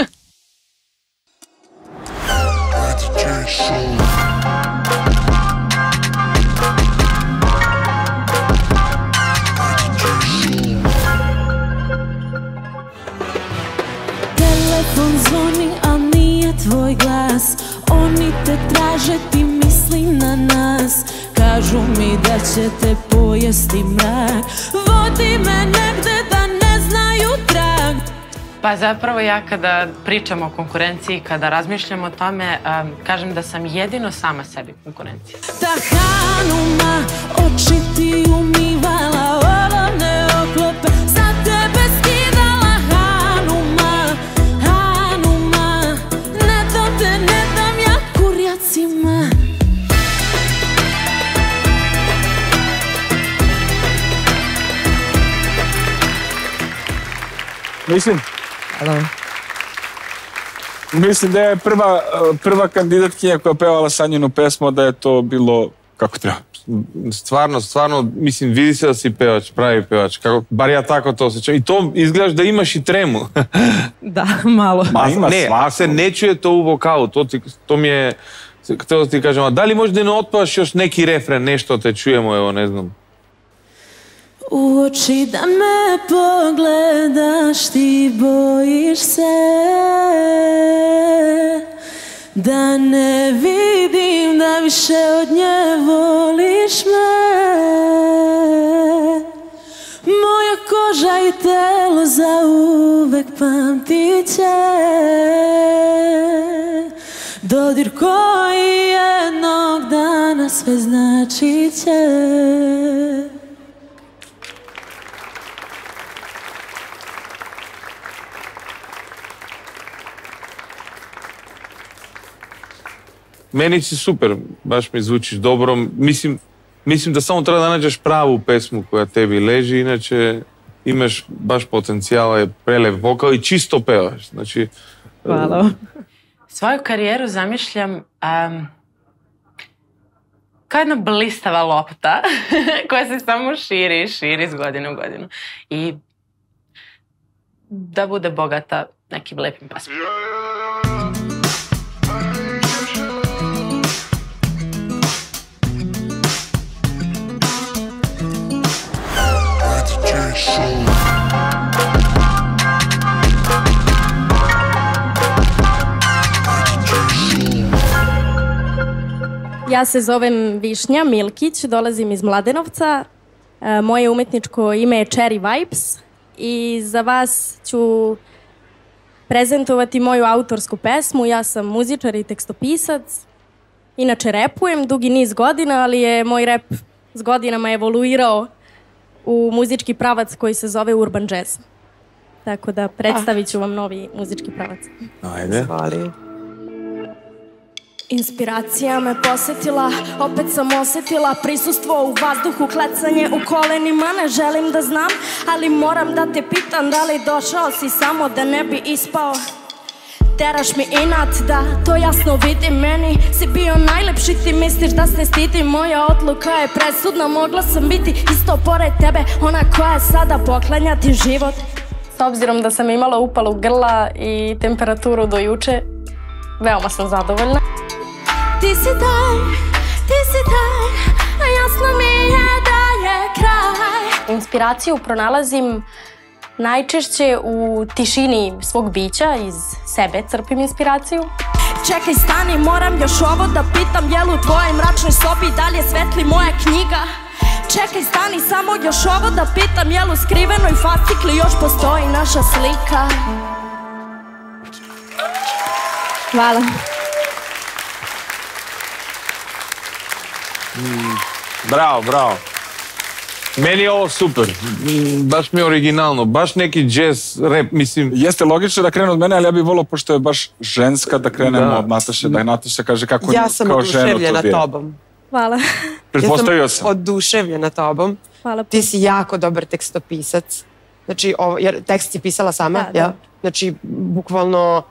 Telefon zvoni, al nije tvoj glas. Oni te traže, ti misli na nas. Kažu mi da će te pojesti mrak. Vodi me negde da ne znaju trag. Pa zapravo ja kada pričam o konkurenciji, kada razmišljam o tome, kažem da sam jedino sama sebi konkurencija. Ta Hanuma, oči ti umivala, olovne oklope, za tebe skidala Hanuma, Hanuma, ne dam te, ne dam ja kurjacima. Mislim da je prva kandidatkinja koja pevala Sanjinu pesmu, da je to bilo kako treba. Stvarno, mislim, vidi se da si pevač, pravi pevač. Bar ja tako to osjećam. I to izgledaš da imaš i tremu. Da, malo. Ne, a se ne čuje to u vokalu. To mi je, htio ti kažem, a da li možda ne otpevaš još neki refren, nešto te čujemo, evo, ne znam. U oči da me pogledaš, ti bojiš se da ne vidim da više od nje voliš me. Moja koža i telo zauvek pamtit će dodir koji jednog dana sve značit će. Meni si super, baš mi zvučiš dobro. Mislim da samo treba da nađeš pravu pesmu koja tebi leži, inače imaš baš potencijala, prelep vokal i čisto pevaš. Znači, hvala. Svoju karijeru zamišljam kao jedna blistava lopta koja se samo širi i širi iz godine u godinu. I da bude bogata nekim lepim pesmama. Ja se zovem Višnja Milkić, dolazim iz Mladenovca. Moje umetničko ime je Cherry Vibes i za vas ću prezentovati moju autorsku pesmu. Ja sam muzičar i tekstopisac. Inače repujem dugi niz godina, ali je moj rep s godinama evoluirao u muzički pravac koji se zove urban jazz. tako da predstavit ću vam novi muzički pravac. Ajde. Inspiracija me posjetila, opet sam osjetila prisustvo u vazduhu, klecanje u kolenima, ne želim da znam, ali moram da te pitam da li došao si samo da ne bi ispao. Teraš mi inat da to jasno vidim, meni si bio najlepši, ti misliš da se stidim, moja odluka je presudna, mogla sam biti isto pored tebe, ona koja je sada poklanja ti život. S obzirom da sam imala upalu grla i temperaturu do juče, veoma sam zadovoljna. Ti si taj, a jasno mi je da je kraj. Inspiraciju pronalazim najčešće u tišini svog bića, iz sebe crpim inspiraciju. Čekaj, stani, moram još ovo da pitam, jel u tvojoj mračnoj sobi dalje svetli moja knjiga? Čekaj, stani, samo još ovo da pitam, jel u skrivenoj fascikli još postoji naša slika? Hvala. Bravo. Meni je ovo super, baš mi je originalno, baš neki jazz, rap, mislim... Jeste logično da krenu od mene, ali ja bih volio, pošto je baš ženska, da krenemo od Nataše, da je Nataša kaže kako kao ženu to Ja sam oduševljena tobom. Hvala. Pretpostavio sam. Oduševljena tobom. Hvala. Ti si jako dobar tekstopisac. Znači, jer tekst si pisala sama, ja? Znači, bukvalno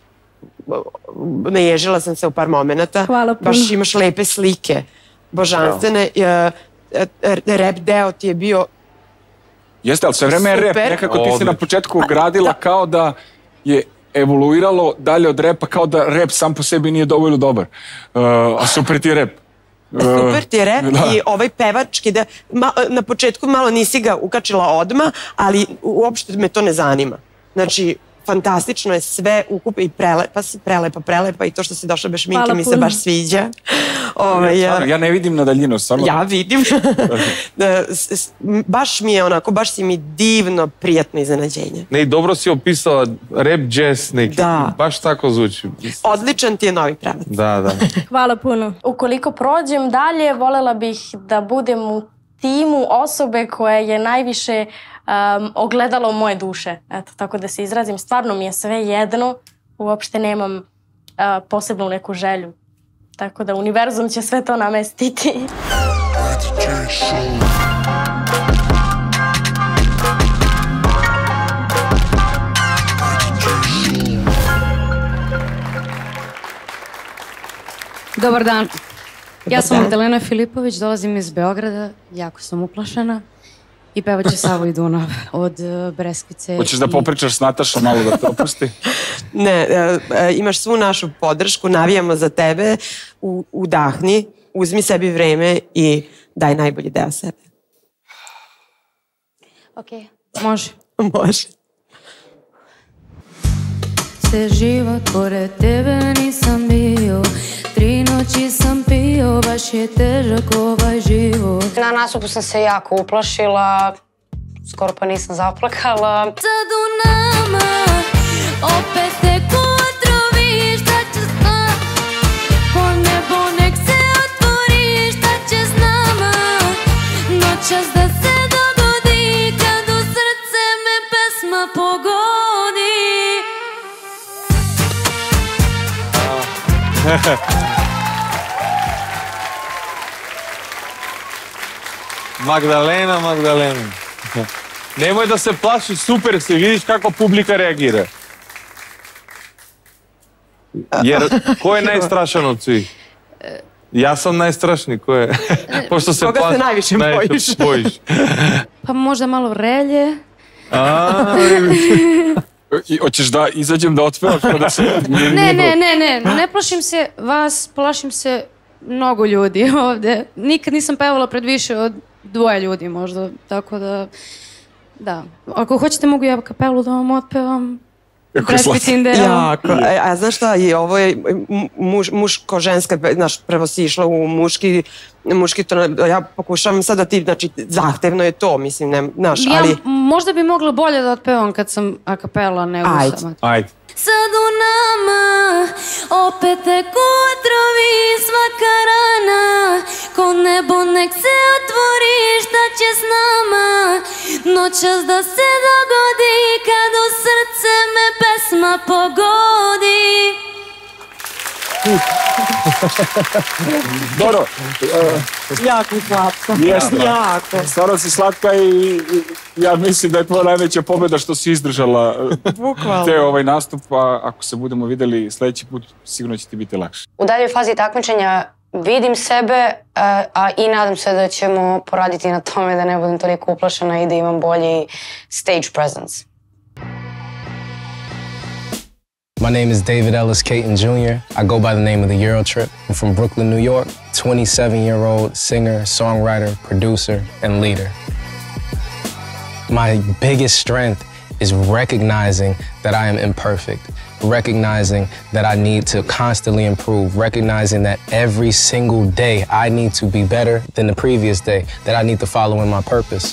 naježila sam se u par momenata. Hvala puno. Baš imaš lepe slike, božanstvene. Rap deo ti je bio... Jeste, ali sve vreme je rap. Nekako ti si na početku gradila kao da je evoluiralo dalje od repa, kao da rap sam po sebi nije dovoljno dobar. A super ti je rap. Super ti je rap i ovaj pevački, na početku malo nisi ga ukačila odmah, ali uopšte me to ne zanima. Znači, fantastično je sve ukupe i prelepa i to što si došla bez šminke mi se baš sviđa. Ja ne vidim na daljinu, stvarno. Ja vidim. Baš mi je onako, baš si mi divno, prijatno iznenađenje. Ne, i dobro si opisala rap jazz neki. Da. Baš tako zvuči. Odličan ti je novi pravac. Da. Hvala puno. Ukoliko prođem dalje, voljela bih da budem u timu osobe koja je najviše ogledalo moje duše. Eto, tako da se izrazim. Stvarno mi je sve jedno. Uopšte nemam posebnu neku želju. Tako da univerzum će sve to namestiti. Dobar dan. Ja sam Magdalena Filipović, dolazim iz Beograda, jako sam uplašena i pevaću Savo i Dunav od Breskvice. Hoćeš da popričaš s Natašom malo da te opusti? Ne, imaš svu našu podršku, navijamo za tebe, udahni, uzmi sebi vreme i daj najbolji deo sebe. Ok, može. Može. Se život pored tebe nisam bio, 3 noći sam pio, baš je težak ovaj život. Na nastupu sam se jako uplašila, skoro pa nisam zaplakala. Sad u nama, opet te otrovi, šta će s nama? Ko nebo nek se otvori, šta će s nama? Noćas da se dogodi, kad u srce me pesma pogodi. Magdalena. Nemoj da se plašiš, super si, vidiš kako publika reagira. Jer ko je najstrašan od svih? Ja sam najstrašniji, ko je? Pošto se koga se najviše bojiš? Pa možda malo Relje. Hoćeš da izađem da otpevaš? Ne plašim se vas, plašim se mnogo ljudi ovde. Nikad nisam pevala pred više od 2 ljudi možda, tako da. Ako hoćete mogu ja kapelu da vam otpevam. Jako. A znaš šta, ovo je muško-ženska, znaš, prvo si išla u muški ton, ja pokušavam sad da ti, znači, zahtevno je to, mislim, znaš, ali... Možda bi mogla bolje da otpevam kad sam a kapela nego sama. Ajde. Sad u nama, opet te otrovi svaka rana, ko nebo nek se otvori. šta će s nama noćas da se dogodi kad u srce me pesma pogodi. Dobro. Jako slatka. Jeste. Jako. Stvarno si slatka i ja mislim da je tvoja najveća pobjeda što si izdržala Bukvalno. te nastup, a ako se budemo vidjeli sljedeći put, sigurno će ti biti lakše. U daljoj fazi takmičenja vidim sebe, a i nadam se da ćemo poraditi na tome da ne budem toliko uplašena i da imam bolji stage presence. My name is David Ellis Caton Jr. I go by the name of the Eurotrip. I'm from Brooklyn, New York, 27-year-old singer, songwriter, producer, and leader. My biggest strength is recognizing that I am imperfect, recognizing that I need to constantly improve, recognizing that every single day I need to be better than the previous day, that I need to follow in my purpose.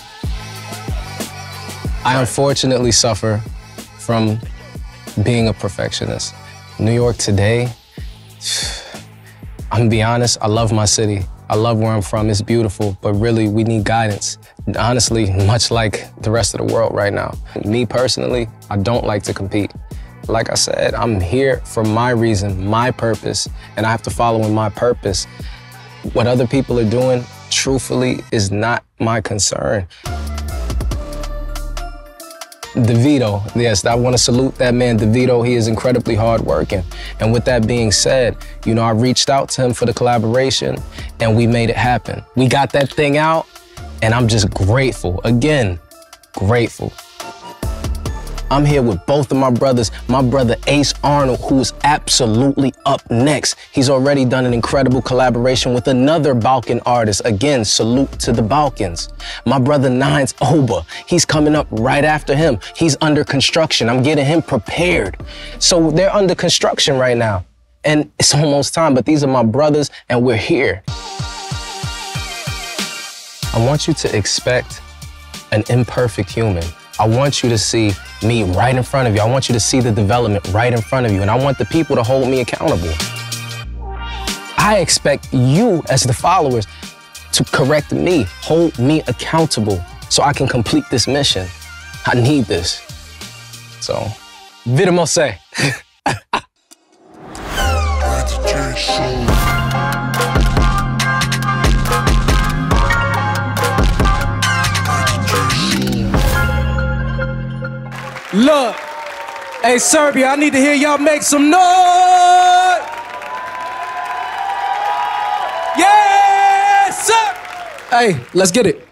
I unfortunately suffer from being a perfectionist. New York today, I'm gonna be honest, I love my city. I love where I'm from, it's beautiful, but really we need guidance. Honestly, much like the rest of the world right now. Me personally, I don't like to compete. Like I said, I'm here for my reason, my purpose, and I have to follow in my purpose. What other people are doing, truthfully, is not my concern. DeVito, yes, I want to salute that man, DeVito. He is incredibly hardworking. And with that being said, you know, I reached out to him for the collaboration and we made it happen. We got that thing out and I'm just grateful. Again, grateful. I'm here with both of my brothers. My brother Ace Arnold, who is absolutely up next. He's already done an incredible collaboration with another Balkan artist. Again, salute to the Balkans. My brother Nines Oba, he's coming up right after him. He's under construction. I'm getting him prepared. So they're under construction right now. And it's almost time, but these are my brothers and we're here. I want you to expect an imperfect human. I want you to see me right in front of you. I want you to see the development right in front of you. And I want the people to hold me accountable. I expect you as the followers to correct me, hold me accountable so I can complete this mission. I need this. So, vidimo se. Look, hey Serbia, I need to hear y'all make some noise. Yes, sir. Hey, let's get it.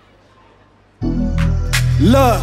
Look,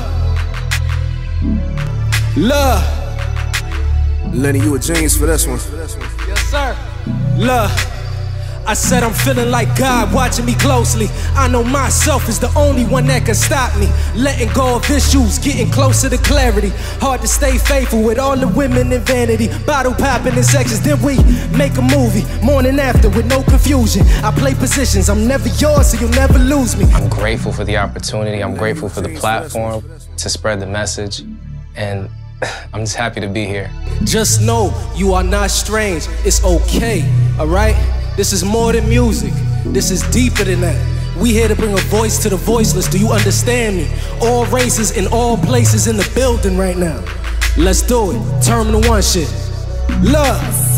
Lenny, you a genius for this one. Yes, sir. Look, I said I'm feeling like God watching me closely. I know myself is the only one that can stop me. Letting go of issues, getting closer to clarity. Hard to stay faithful with all the women in vanity. Bottle popping and sexes, then we make a movie. Morning after with no confusion. I play positions, I'm never yours, so you'll never lose me. I'm grateful for the opportunity. I'm grateful for the platform to spread the message. And I'm just happy to be here. Just know you are not strange. It's okay, all right? This is more than music. This is deeper than that. We here to bring a voice to the voiceless. Do you understand me? All races in all places in the building right now. Let's do it. Terminal 1 shit. Love.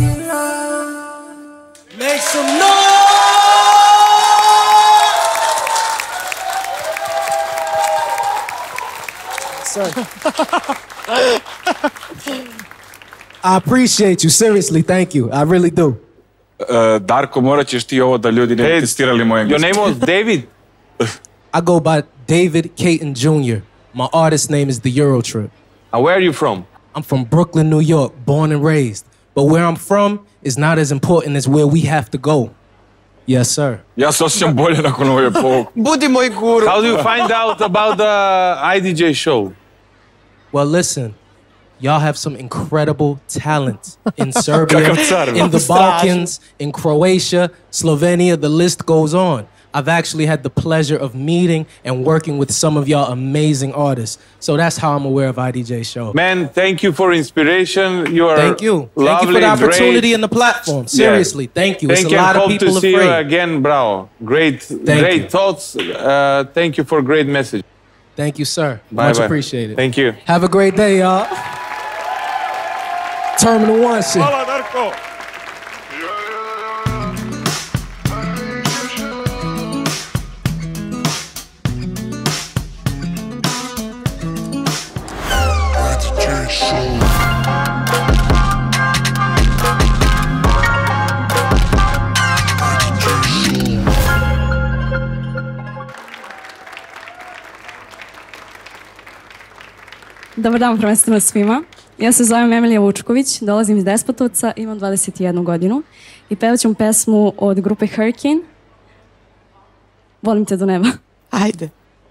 Make some noise! Sir. I appreciate you. Seriously, thank you. I really do. Darko, morat ćeš ti ovo da ljudi ne testirali moj engleski. Your name was David? I go by David Caton Jr. My artist name is The Eurotrip. Where are you from? I'm from Brooklyn, New York, born and raised. But where I'm from is not as important as where we have to go. Yes, sir. Ja se osjećam bolje nakon ove povuk. Budi moj guru. How do you find out about the IDJ show? Well, listen. Y'all have some incredible talent in Serbia, in the Balkans, in Croatia, Slovenia, the list goes on. I've actually had the pleasure of meeting and working with some of y'all amazing artists. So that's how I'm aware of IDJ Show. Man, thank you for inspiration. You are Thank you. lovely, Thank you for the opportunity great. and the platform. Seriously, Yeah. thank you. Thank It's you. a lot of Hope people to see you afraid. again, bravo. Great you. thoughts. Thank you for great message. Thank you, sir. Bye, Much bye. appreciated. Thank you. Have a great day, y'all. Terminal 1 shit. Hvala, Darko. Dobar dan prvenstveno svima. Ja se zovem Emilija Vučković, dolazim iz Despotovca, imam 21 godinu i pevat ću pesmu od grupe Hurricane. Volim te do neba. Ajde.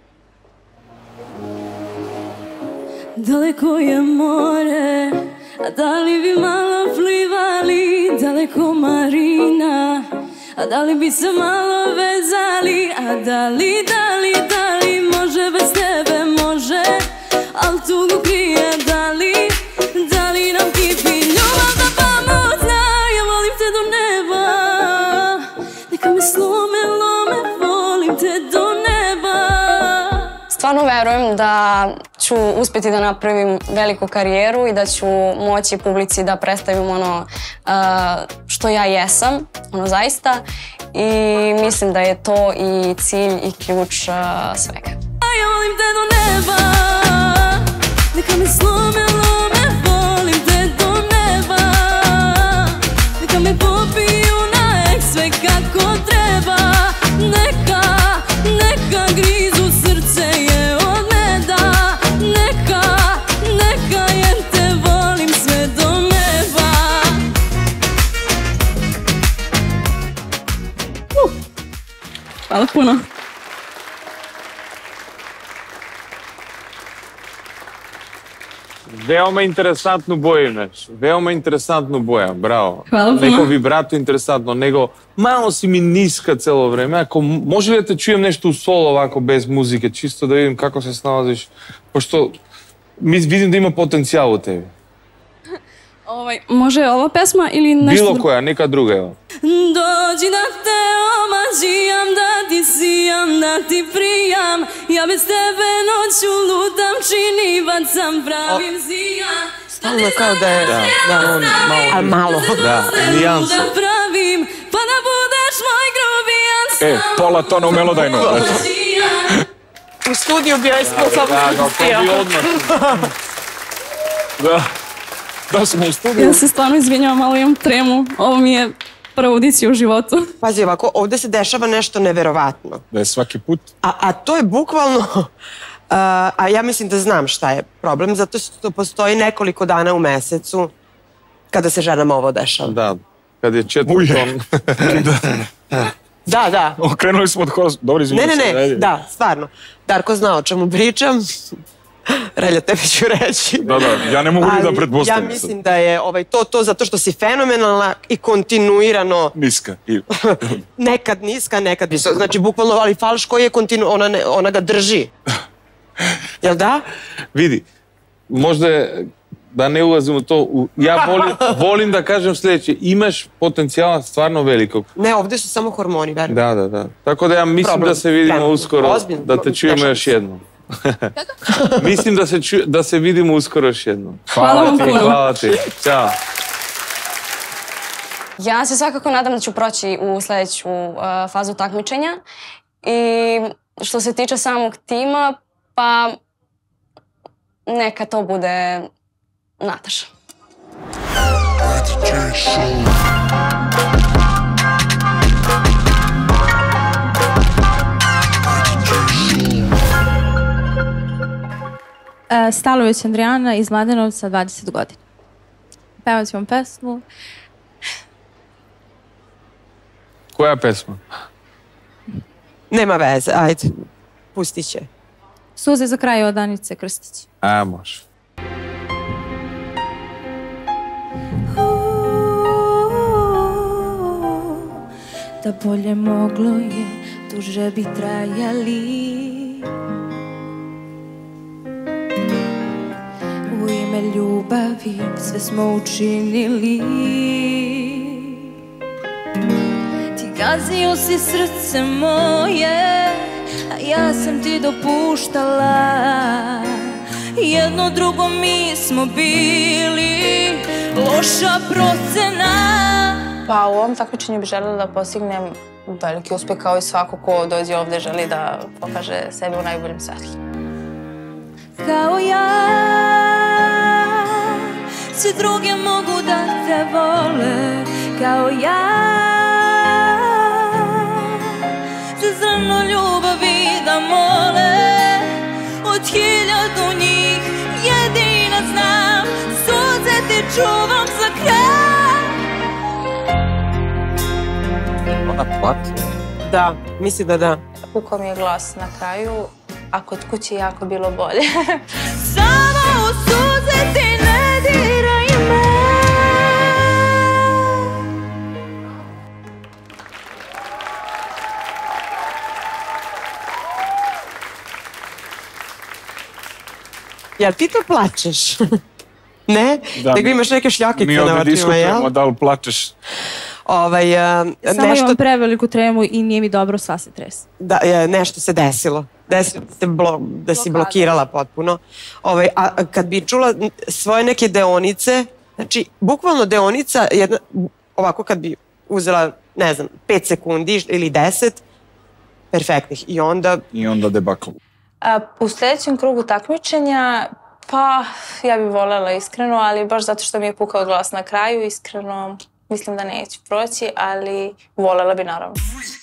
Daleko je more, a da li bi malo plivali, daleko marina, a da li bi se malo vezali, a da li može bez tebe može, al tugu krije da li nam kipi ljubav da pamutna, ja volim te do neba, neka me slome, volim te do neba. Stvarno verujem da ću uspjeti da napravim veliku karijeru i da ću moći publici da predstavim ono što ja jesam, ono zaista. I mislim da je to i cilj i ključ svega. Ja volim te do neba, neka me slome, volim te do neba, neka me popiju na eks sve kako treba, neka grizu srce je od meda, neka jer te volim sve do neba. Hvala puno. Veoma interesantnu boju imaš. Veoma interesantnu boja, bravo. Hvala puno. Neko vibrato interesantno, nego malo si mi niska celo vreme. Ako može li da te čujem nešto u solo ovako bez muzike, čisto da vidim kako se snalaziš, pošto vidim da ima potencijal u tebi. Može ova pesma ili nešto? Bilo koja, neka druga, evo. Dođi da te omađijam, da ti sijam, da ti prijam, ja bez tebe noću lutam, čini bacam, pravim zijam. Stalno kao da je... Da, malo. Da, nijansa. Da pravim, pa da budeš moj grubijan. Pola tona u melodajnu. U studiju bio je samo pustio. Da smo u studiju. Ja se stvarno izvinjavam, ali imam tremu. Ovo mi je prva audicija u životu. Pazi ovako, ovde se dešava nešto neverovatno. Da je svaki put. A to je bukvalno... A ja mislim da znam šta je problem, zato što postoji nekoliko dana u mesecu kada se ženama ovo dešava. Da, kad je četvrton. Da. Okrenuli smo od host. Dobro, izvinjam se. Ne, da, stvarno. Darko zna o čemu pričam. Relja, tebi ću reći. Da, ja ne mogu ni da pretpostavim. Ja mislim da je to zato što si fenomenalna i kontinuirano... Niska. Nekad niska, nekad visoka. Znači, bukvalno, ali falš koji je ona ga drži. Jel da? Vidi, možda je, da ne ulazim u to, ja volim da kažem sljedeće, imaš potencijala stvarno velikog. Ne, ovdje su samo hormoni, verujem. Da. Tako da ja mislim da se vidimo uskoro, da te čujemo još jednom. Mislim da se vidimo uskoro još jednom. Hvala ti. Ćao. Ja se svakako nadam da ću proći u sljedeću fazu takmičenja. I što se tiče samog tima, pa neka to bude Nataša. Stalović Andrijana iz Mladenovca, 20 godina. Pevat ću vam pesmu. Koja pesma? Nema veze, ajde. Pustit će. Suze za kraj od Anice Krstić. Može. Da bolje moglo je, duže bi trajali. U ime ljubavi sve smo učinili. Ti gazio si srce moje, a ja sam ti dopuštala. Jedno drugo mi smo bili loša procena. Pa u ovom takmičenju bih želela da postignem veliki uspeh kao i svako ko dođe ovde želi da pokaže sebe u najboljem svetlu. Kao ja, svi druge mogu da te vole. Kao ja, za zrno ljubavi da mole. Od 1000 njih jedina znam, suze ti čuvam za kraj. Ona plati? Da, misli da da. Pukao mi je glas na kraju, a kod kuće je jako bilo bolje. Samo u suze ti ne diraj me. Jel ti to plačeš? Ne? Nego imaš neke šljakice na očima, jel? Mi ovdje diskutujemo da li plačeš. Samo imam preveliku tremu i nije mi dobro, sva se trese. Da, nešto se desilo. Da si blokirala potpuno. A kad bi čula svoje neke deonice, znači, bukvalno deonica, ovako kad bi uzela, ne znam, 5 sekundi ili 10, perfektnih. I onda debakl. U sljedećem krugu takmičenja, pa ja bih voljela iskreno, ali baš zato što mi je pukao glas na kraju, iskreno mislim da neću proći, ali voljela bi naravno.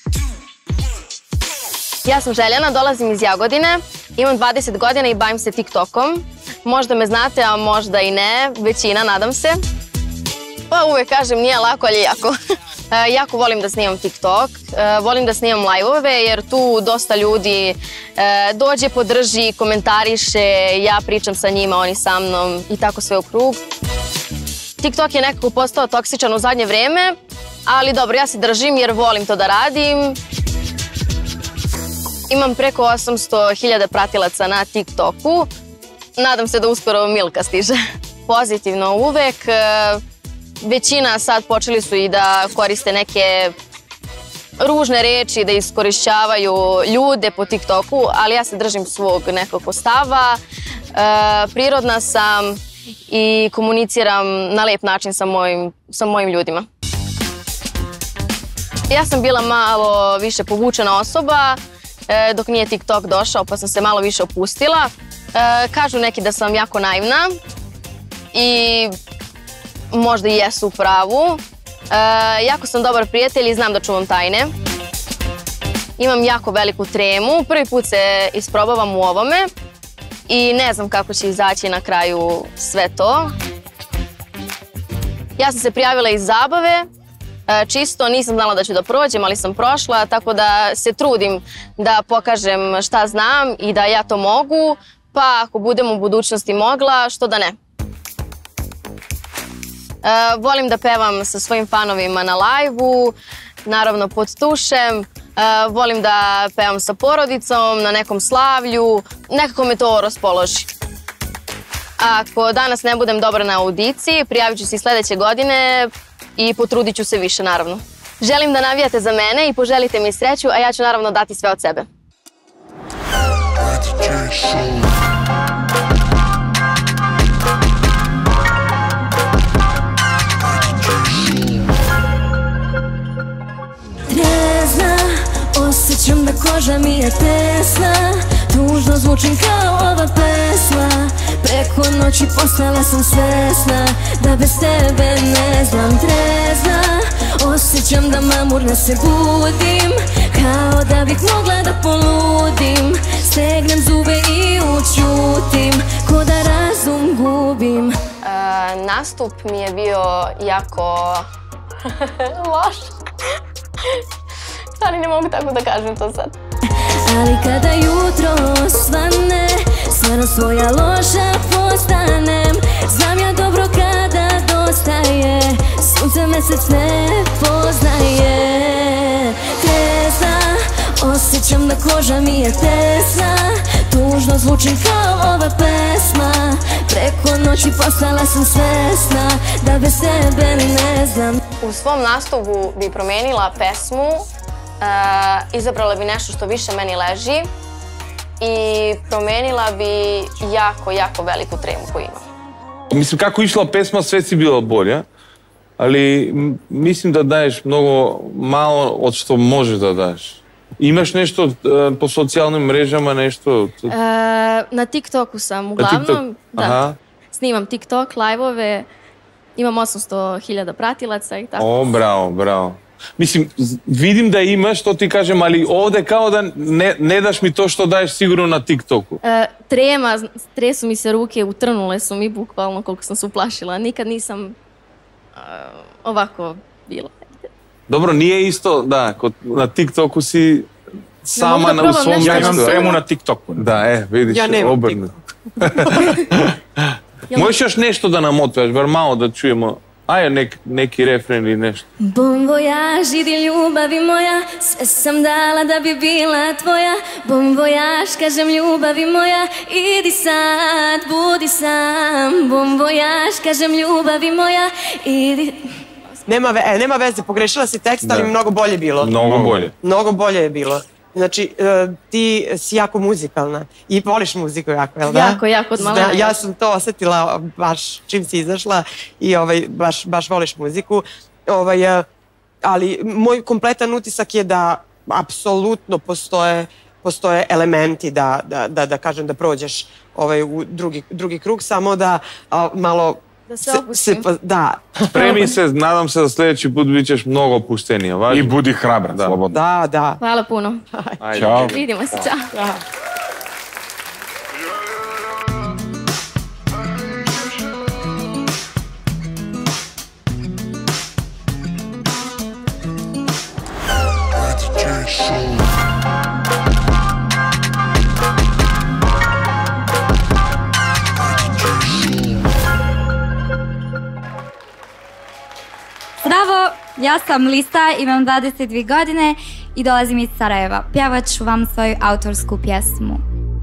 Ja sam Željana, dolazim iz Jagodine, imam 20 godina i bavim se TikTokom. Možda me znate, a možda i ne, većina, nadam se. Pa uvek kažem, nije lako, ali jako. Jako volim da snimam TikTok, volim da snimam live-ove jer tu dosta ljudi dođe, podrži, komentariše, ja pričam sa njima, oni sa mnom i tako sve u krug. TikTok je nekako postao toksičan u zadnje vreme, ali dobro, ja se držim jer volim to da radim. Imam preko 800.000 pratilaca na TikToku, nadam se da uskoro Milka stiže. Pozitivno uvek. Većina sad počeli su i da koriste neke ružne reči, da iskorišćavaju ljude po TikToku, ali ja se držim svog nekog stava. Prirodna sam i komuniciram na lep način sa mojim ljudima. Ja sam bila malo više povučena osoba dok nije TikTok došao, pa sam se malo više opustila. Kažu neki da sam jako naivna i možda i jesu u pravu. Jako sam dobar prijatelj i znam da čuvam tajne. Imam jako veliku tremu, prvi put se isprobavam u ovome i ne znam kako će izaći na kraju sve to. Ja sam se prijavila iz zabave, čisto nisam znala da ću da prođem, ali sam prošla, tako da se trudim da pokažem šta znam i da ja to mogu, pa ako budem u budućnosti mogla, što da ne. Volim da pevam sa svojim fanovima na live-u, naravno pod tušem. Volim da pevam sa porodicom, na nekom slavlju, nekako me to raspoloži. Ako danas ne budem dobra na audiciji, prijavit ću se i sljedeće godine i potrudit ću se više, naravno. Želim da navijate za mene i poželite mi sreću, a ja ću naravno dati sve od sebe. Trezna, osjećam da koža mi je tesna. Tužno zvučim kao ova pesma. Preko noći postala sam svesna da bez tebe ne znam. Trezna, osjećam da mamurno se budim, kao da bih mogla da poludim. Stegnem zube i učutim, ko da razum gubim. Nastup mi je bio jako loš. Ali ne mogu tako da kažem to sad. Ali kada jutro osvane, stvarno svoja loša postanem. Znam ja dobro kada dostaje, sunce mesec ne poznaje. Trezna, Osjećam da koža mi je tesna, tužno zvučim kao ova pesma. Preko noći postala sam svesna da bez tebe ni ne znam. U svom nastupu bi promenila pesmu, izabrala bi nešto što više meni leži i promenila bi jako veliku tremu koju imam. Mislim, kako išla pesma, sve si bila bolja, ali mislim da daješ mnogo malo od što možeš da daš. Imaš nešto po socijalnim mrežama, nešto? Na TikToku sam uglavnom, da. Snimam TikTok, live-ove, imam 800.000 pratilaca i tako. O, bravo. Mislim, vidim da imaš, to ti kažem, ali ovde kao da ne daš mi to što daješ sigurno na TikToku. Tresu mi se ruke, utrnule su mi bukvalno koliko sam se uplašila. Nikad nisam ovako bila. Dobro, nije isto, da, na TikToku si sama u svom mjestu. Ja imam tremu na TikToku. Da, vidiš, obrnu. Možeš još nešto da nam otvaš, bar malo da čujemo. Ajde, neki refren ili nešto. Bon voyage, idi ljubavi moja, sve sam dala da bi bila tvoja. Bon voyage, kažem ljubavi moja, idi sad, budi sam. Bon voyage, kažem ljubavi moja, idi... Nema veze, pogrešila si tekst, ali mnogo bolje bilo. Mnogo bolje je bilo. Znači, ti si jako muzikalna i voliš muziku jako, jel da? Jako, od malena. Ja sam to osetila baš čim si izašla i baš voliš muziku. Ali moj kompletan utisak je da apsolutno postoje elementi da kažem da prođeš u drugi krug, samo da malo... Da se opustim. Da. Spremi se, nadam se da sljedeći put bit ćeš mnogo opuštenija. I budi hrabra, slobodno. Da. Hvala puno. Ćao. Vidimo se, čao. Zdravo, ja sam Lista, imam 22 godine i dolazim iz Sarajeva. Pjevat ću vam svoju autorsku pjesmu.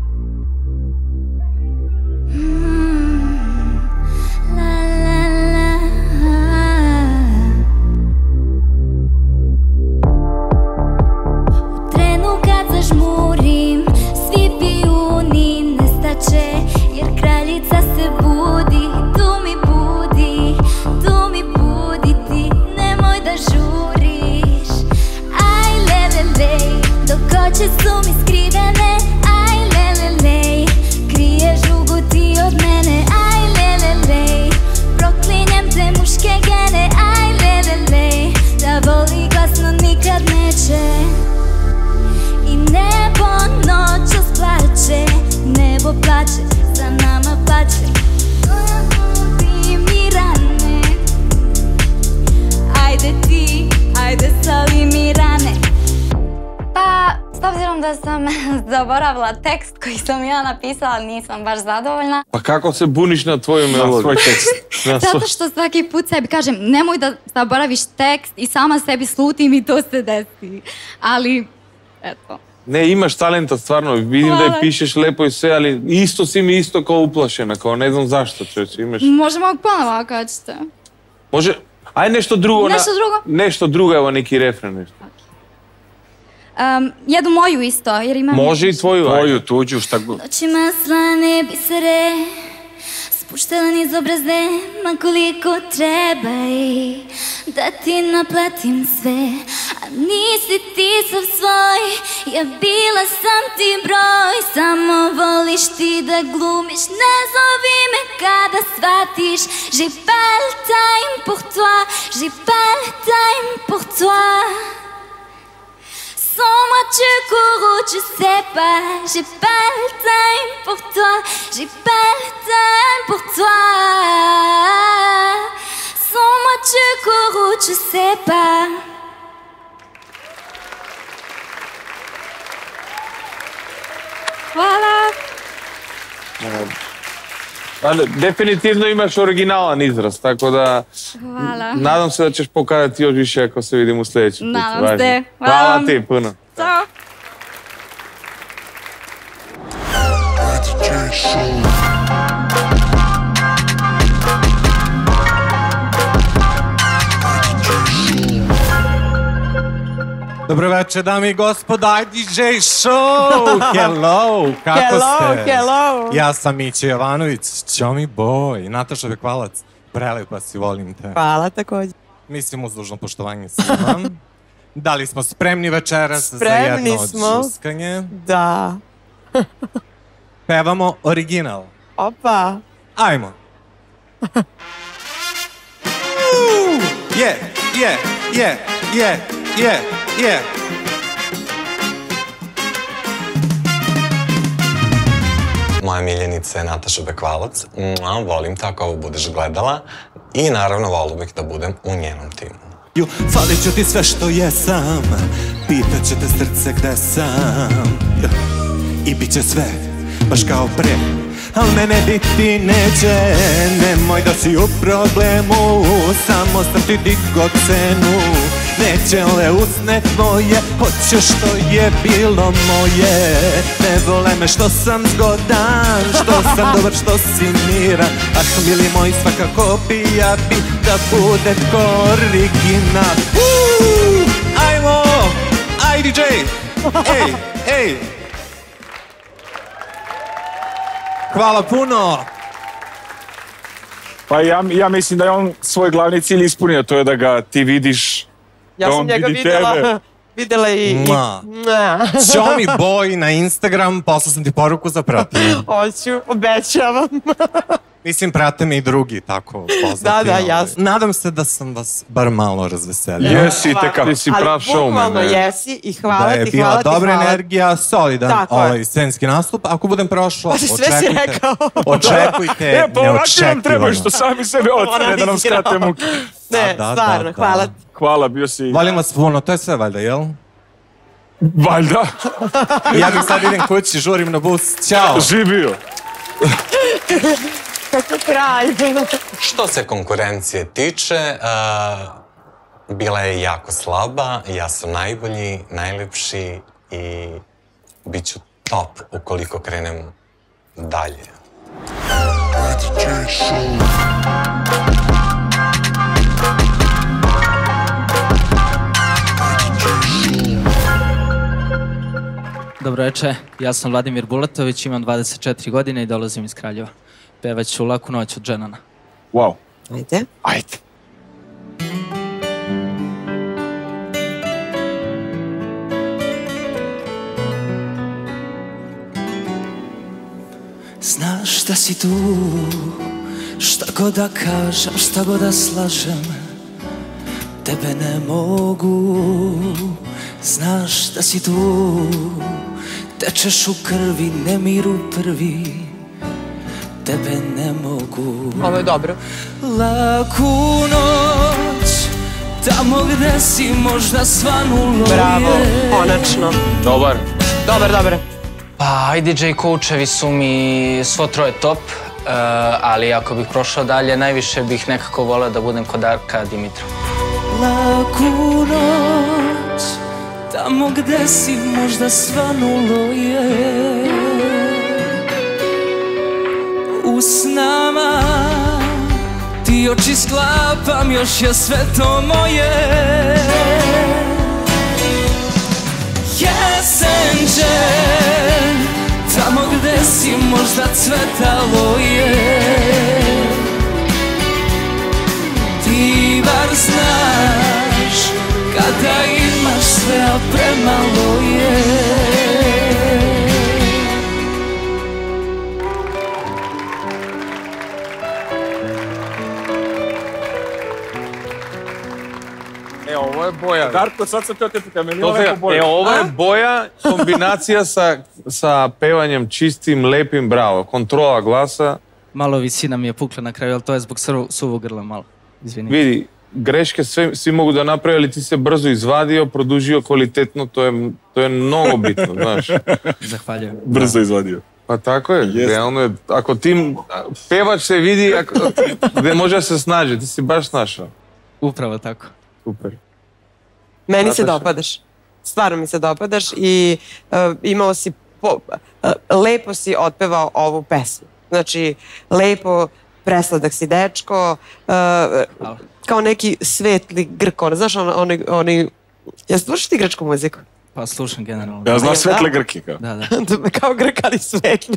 U trenu kad zažmurim, svi pijuni nestaće, jer kraljica se budi, tu mi budi ti, nemoj da žuriš. Aj lelelej, dok oči su mi skrivene. Aj lelelej, krije žugu ti od mene. Aj lelelej, proklinjem te muške gene. Aj lelelej, da voli glasno nikad neće. I nebo noćas plače, nebo plače, za nama plače. Budi mi rane, ajde ti, ajde soli mi rane. Pa, s obzirom da sam zaboravila tekst koji sam ja napisala, nisam baš zadovoljna. Pa kako se buniš na tvoju melodiju? Svoj tekst. Zato što svaki put sebi kažem, nemoj da zaboraviš tekst i sama sebi slutim i to se desi. Ali, eto. Ne, imaš talenta, stvarno, vidim da je pišeš lepo i sve, ali isto si mi isto kao uplašena, kao ne znam zašto, čovječe, imaš... Možemo ponovo ako hoćete. Može, aj nešto drugo. Nešto drugo? Nešto drugo, evo neki refren nešto. Jednu moju isto, jer imam... Može i tvoju. Tvoju, tuđu, šta god. Noćima slane bisere, spuštala niz obraze, ma koliko treba i da ti naplatim sve. A nisi ti sav svoj, ja bila sam ti broj. Samo voliš ti da glumiš, ne zovi me kada shvatiš. J'ai pas le time pour toi, j'ai pas le time pour toi. Sans moi tu cours où tu sais pas. J'ai pas le time pour toi, j'ai pas le time pour toi. Sans moi tu cours où tu sais pas. Hvala. Ali definitivno imaš originalan izraz, tako da... Hvala. Nadam se da ćeš pokazati još više ako se vidimo u sljedećem putu. Nadam se. Hvala ti puno. Ćao. Dobro večer, dame i gospodo, IDJ Show! Hello, kako ste? Hello! Ja sam Mića Jovanović, Ćomi Boj, Nataša Bekvalac, prelepa si, volim te. Hvala također. Mislim uz dužno poštovanje svima. Da li smo spremni večeras za jedno odžuskanje? Da. Pevamo original. Opa! Ajmo! Yeah. Moja miljenica je Nataša Bekvalac. Volim te ako ovo budeš gledala. I naravno volio bih da budem u njenom timu. Falit ću ti sve što jesam, pitat će te srce gde sam. I bit će sve, baš kao pre, al mene biti neće. Nemoj da si u problemu, samo sam ti digo cenu. Neće le usne tvoje, hoće što je bilo moje. Ne vole me što sam zgodan, što sam dobar, što si miran. Ah, mili moj, svakako bi ja bi da bude ko original. Ajmo, IDJ, ej. Hvala puno. Pa ja mislim da je on svoj glavni cilj ispunio, to je da ga ti vidiš. Ja sam njega videla i... Ćomi Boj na Instagram, poslao sam ti poruku za pratnje. Hoću, obećavam. Mislim, prate me i drugi, tako poznati. Da, jasno. Nadam se da sam vas bar malo razveselio. Jesi, ti si prav showman. Ali bukvalno jesi i hvala ti, hvala ti, hvala. Da je bila dobra energija, solidan scenski nastup. Ako budem prošla, očekujte pa ovako nam trebaju što sami sebe otvore da nam skrate muke. Ne, stvarno, hvala ti. Hvala, bio si... Volim vas puno, to je sve valjda, jel? Valjda. Ja bih sad idem kući, žurim na bus. Ćao. Živio. Kako kralj. Što se konkurencije tiče, bila je jako slaba, ja sam najbolji, najlepši i bit ću top ukoliko krenem dalje. Dobro večer, ja sam Vladimir Bulatović, imam 24 godine i dolazim iz Kraljeva. Pevat ću Laku noć od Dženana. Wow. Ajde. Znaš da si tu, šta god da kažem, šta god da slažem, tebe ne mogu. Znaš da si tu, tečeš u krvi, nemiru prvi, tebe ne mogu. Ovo je dobro. Laku noć, tamo gde si možda svanulo je. Bravo, konačno. Dobar. Dobar. Pa, IDJ coachevi su mi svo troje top, ali ako bih prošao dalje, najviše bih nekako voleo da budem kod Darka Dimitrova. Laku noć, tamo gde si možda svanulo je. U snama ti oči sklapam, još je sve to moje. Jesen će, tamo gde si možda cvetalo je. Ti bar znaš kada imaš sve, a premalo je. Ovo je boja. Darko, sad sam teo te pitam, je li ovo lepo boja? Ovo je boja, kombinacija sa pevanjem čistim, lepim, bravo. Kontrola glasa. Malo visina mi je pukla na kraju, ali to je zbog suvog grla malo. Izvinite. Vidi, greške svi mogu da naprave, ali ti se brzo izvadio, produžio kvalitetno, to je mnogo bitno, znaš. Zahvaljujem. Brzo izvadio. Pa tako je, realno je. Ako ti pevač se vidi gde može da se snađe, ti si baš snašao. Upravo tako. Super. Meni se dopadaš. Stvarno mi se dopadaš i imao si lepo si otpevao ovu pesmu. Znači, lepo, presladak si dečko, kao neki svetli Grko. Znaš, jesi slušaš ti grčku muziku? Pa slušam generalno. Ja znam svetle Grke. Da. Kao Grk, ali svetli.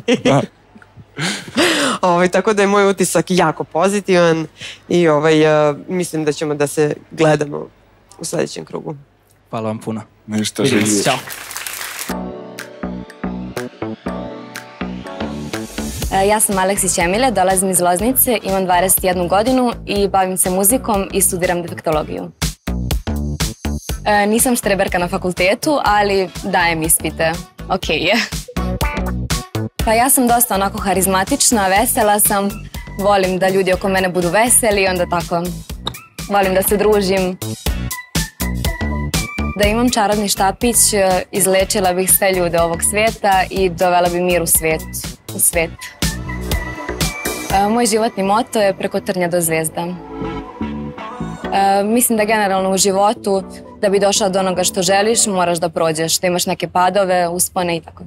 Tako da je moj utisak jako pozitivan i mislim da ćemo da se gledamo u sledećem krugu. Hvala vam puno. Ništa, živio. Ćao. Ja sam Aleksić Emilija, dolazim iz Loznice, imam 21 godinu i bavim se muzikom i studiram defektologiju. Nisam štreberka na fakultetu, ali dajem ispite. Okej je. Pa ja sam dosta onako harizmatična, vesela sam, volim da ljudi oko mene budu veseli, onda tako volim da se družim. Da imam čarobni štapić, izlečila bih sve ljude ovog sveta i dovela bi mir u svet. Moj životni moto je preko trnja do zvezda. Mislim da generalno u životu, da bi došao do onoga što želiš, moraš da prođeš, da imaš neke padove, uspone i tako.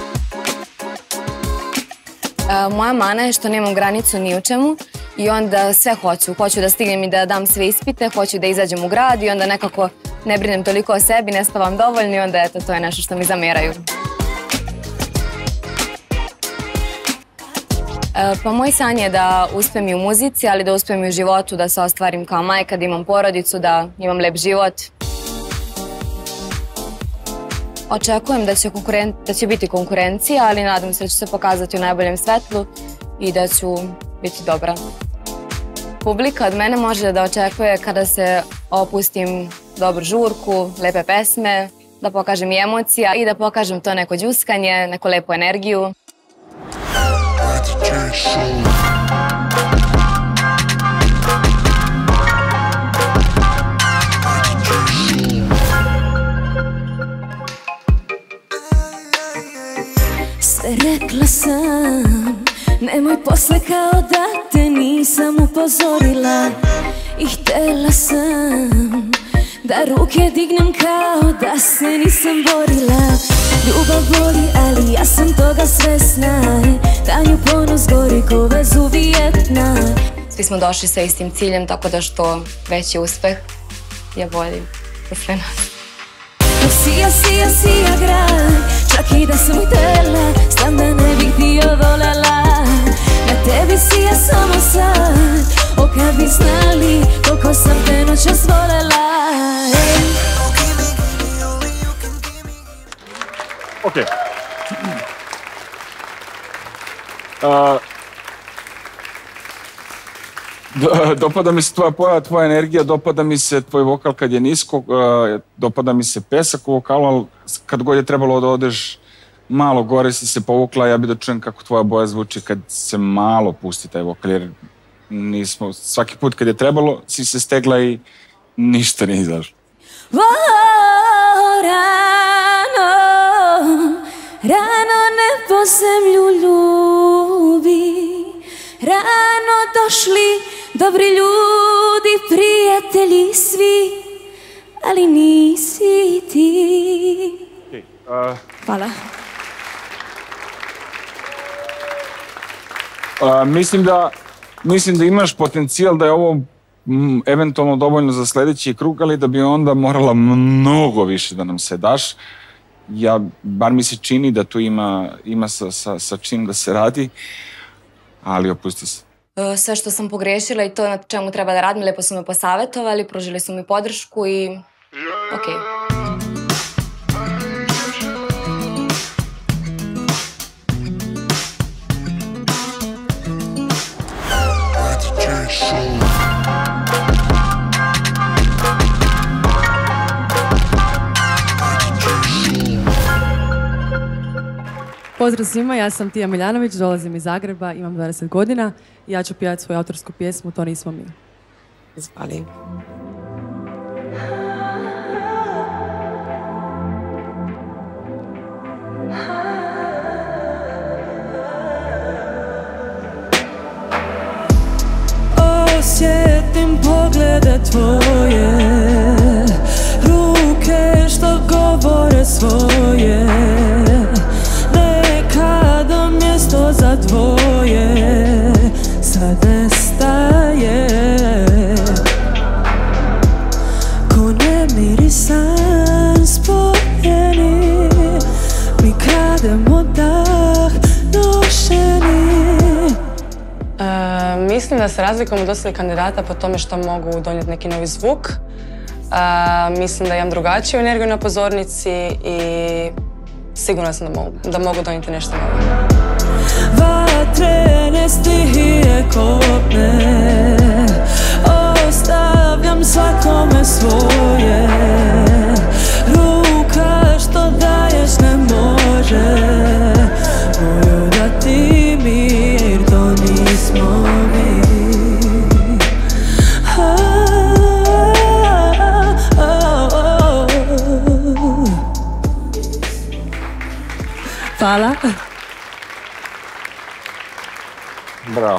Moja mana je što nemam granicu ni u čemu i onda sve hoću. Hoću da stignem i da dam sve ispite, hoću da izađem u grad i onda nekako ne brinem toliko o sebi, ne spavam dovoljno i onda eto, to je nešto što mi zameraju. Pa moj san je da uspem i u muzici, ali da uspem i u životu, da se ostvarim kao majka, da imam porodicu, da imam lep život. Očekujem da će biti konkurencija, ali nadam se da ću se pokazati u najboljem svetlu i da ću biti dobra. Publika od mene može da očekuje kada se opustim dobru žurku, lepe pesme, da pokažem i emocija i da pokažem to neko đuskanje, neku lepu energiju. Sve rekla sam, nemoj posle kao da te nisam upozorila. I htela sam da ruke dignem kao da se nisam borila. Ljubav boli, ali ja sam toga svesna. Danju ponos gori ko Vezuvijevna. Svi smo došli sa istim ciljem, tako da što veći uspeh je bolji za sve nas. Sija grad, čak i da sam htela, znam da ne bih dio volela. Na tebi sija samo sad, o kad bi znali koliko sam te noćas volela. Okej. Dopada mi se tvoja pojava, tvoja energija, dopada mi se tvoj vokal kad je nisko, dopada mi se pesak u vokalu, ali kad god je trebalo da odeš malo gore si se povukla, ja bih da čujem kako tvoja boja zvuči kad se malo pusti taj vokal, jer nismo, svaki put kad je trebalo si se stegla i ništa nije izašlo. Rano nebo zemlju ljubi, rano došli dobri ljudi, prijatelji svi, ali nisi ti. Hvala. Mislim da imaš potencijal da je ovo eventualno dovoljno za sledeći krug, ali da bi onda morala mnogo više da nam se daš. Bar mi se čini da tu ima sa čim da se radi, ali opusti se. Sve što sam pogrešila i to na čemu treba da radim, lepo su me posavetovali, pružili su mi podršku i okej. Pozdrav svima, ja sam Tija Miljanović, dolazim iz Zagreba, imam 20 godina i ja ću pjevati svoju autorsku pjesmu To nismo mi. Izvali. Osjetim poglede tvoje, ruke što govore svoje. san spojeni, mi krademo dah nošeni. Mislim da se razlikujemo od ostalih kandidata po tome što mogu donijeti neki novi zvuk. Mislim da imam drugačiju energiju na pozornici i sigurna sam da mogu donijeti nešto novo. Vatrene stihije kopne, ostavljam svakome svoje. Ruka što daješ ne može moju dati mir, to nismo mi. Hvala. Bravo.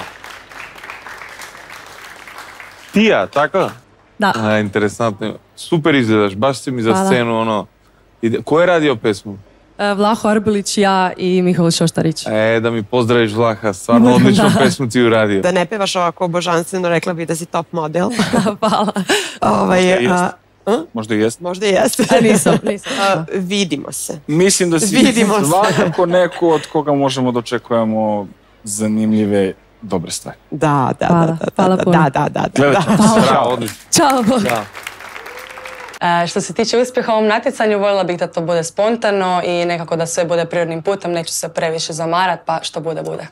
Tija, tako? Da. Interesantno. Super izgledaš, baš si mi za Hvala. scenu ono... Ko je radio pesmu? Vlaho Arbilić, ja i Mihovil Šoštarić. Da mi pozdraviš Vlaha, stvarno odličnu pesmu ti uradio. Da ne pevaš ovako božanstveno, rekla bi da si top model. Hvala. Možda i jest. Možda i jeste. Nisam. Vidimo se. Mislim da si svakako neko od koga možemo da očekujemo zanimljive, dobre stvari. Da. Gledat ćemo se. Bravo, odlično. Ćao. Što se tiče uspjeha u ovom natjecanju, voljela bih da to bude spontano i nekako da sve bude prirodnim putem, neću se previše zamarat, pa što bude, bude.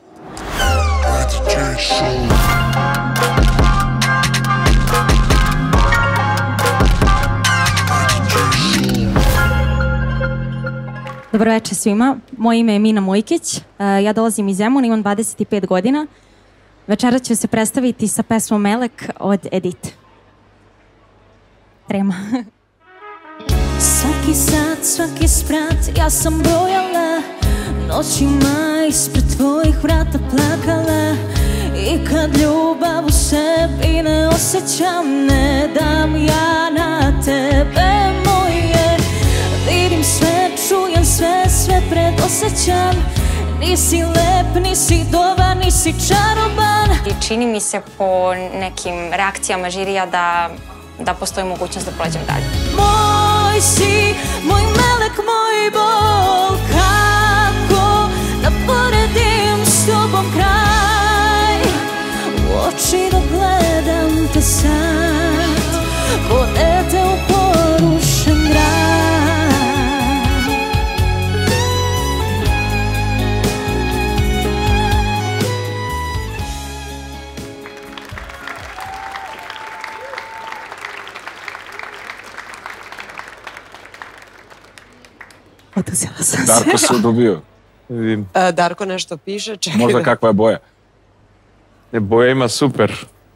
Dobro večer svima, moje ime je Mina Mojkić, ja dolazim iz Zemuna, imam 25 godina. Večeras ću se predstaviti sa pesmom Melek od Edith. Trema. Svaki sat, svaki sprat, ja sam brojala, noćima ispred tvojih vrata plakala. I kad ljubav u sebi ne osjećam, ne dam ja na tebe moje. Vidim sve, čujem sve, sve predosjećam. Nisi lep, nisi dobar, nisi čaroban. I čini mi se po nekim reakcijama žirija da postoji mogućnost da prođem dalje. Moj si, moj melek, moj bol, kako da poredim s tobom kraj. U oči da gledam te sad, ko dete u porušen grad. Oduzela sam se. Darko se udubio. Darko nešto piše, čekaj. Možda kakva je boja? Boja ima super.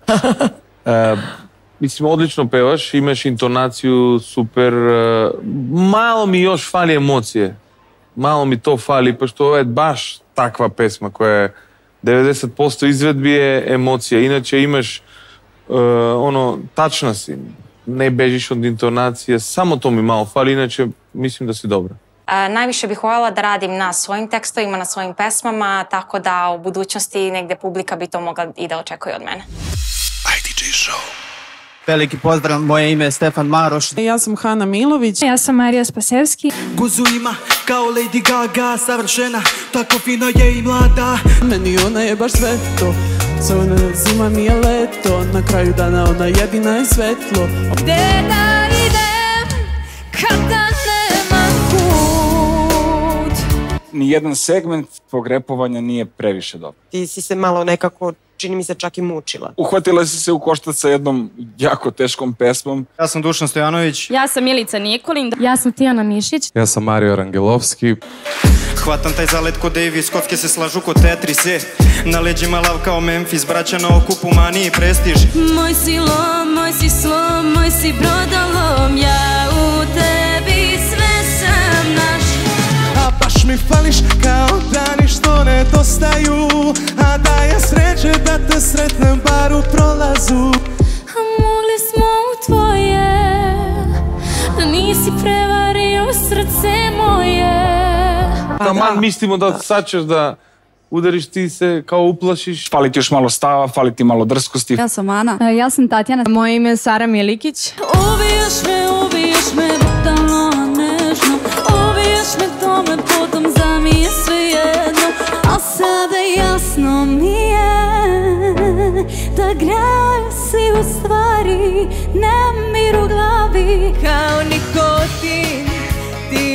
Mislim, odlično pevaš, imaš intonaciju super. Malo mi još fali emocije. Malo mi to fali, pošto ovo je baš takva pesma koja je 90% izvedbi je emocija. Inače imaš tačna si. Ne bežiš od intonacije, samo to mi malo fali, inače mislim da si dobra. Najviše bih voljela da radim na svojim tekstovima, na svojim pesmama, tako da u budućnosti negde publika bi to mogla i da očekuje od mene. IDJ Show. Veliki pozdrav, moje ime je Stefan Maroš. Ja sam Hana Milović. Ja sam Marija Spasevski. Guzu ima kao Lady Gaga, savršena, tako fina je i mlada. Meni ona je baš sve to, crvena zima mi je leto, na kraju dana ona jedina je svetlo. Gde da idem kada nema put? Nijedan segment tog repovanja nije previše dobar. Ti si se malo nekako, čini mi se, čak i mučila. Uhvatila si se u koštac sa jednom jako teškom pesmom. Ja sam Dušan Stojanović. Ja sam Milica Nikolin. Ja sam Tijana Mišić. Ja sam Mario Rangelovski. Hvatam taj zalet ko Davis, kocke se slažu ko Tetrise. Na leđima lav kao Memphis, braća na okupu mani i prestiž. Moj si lom, moj si slom, moj si brodolom, ja u tebi sve sam naš. A baš mi fališ kao dani što nedostaju, a da je sreće da te sretnem bar u prolazu. A mogli smo u tvoje, da nisi prevario srce moje. Taman mislimo da sad ćeš da udariš, ti se kao uplašiš. Fali ti još malo stava, fali ti malo drskosti. Ja sam Ana. Ja sam Tatjana. Moje ime je Sara Milikić. Ubiješ me,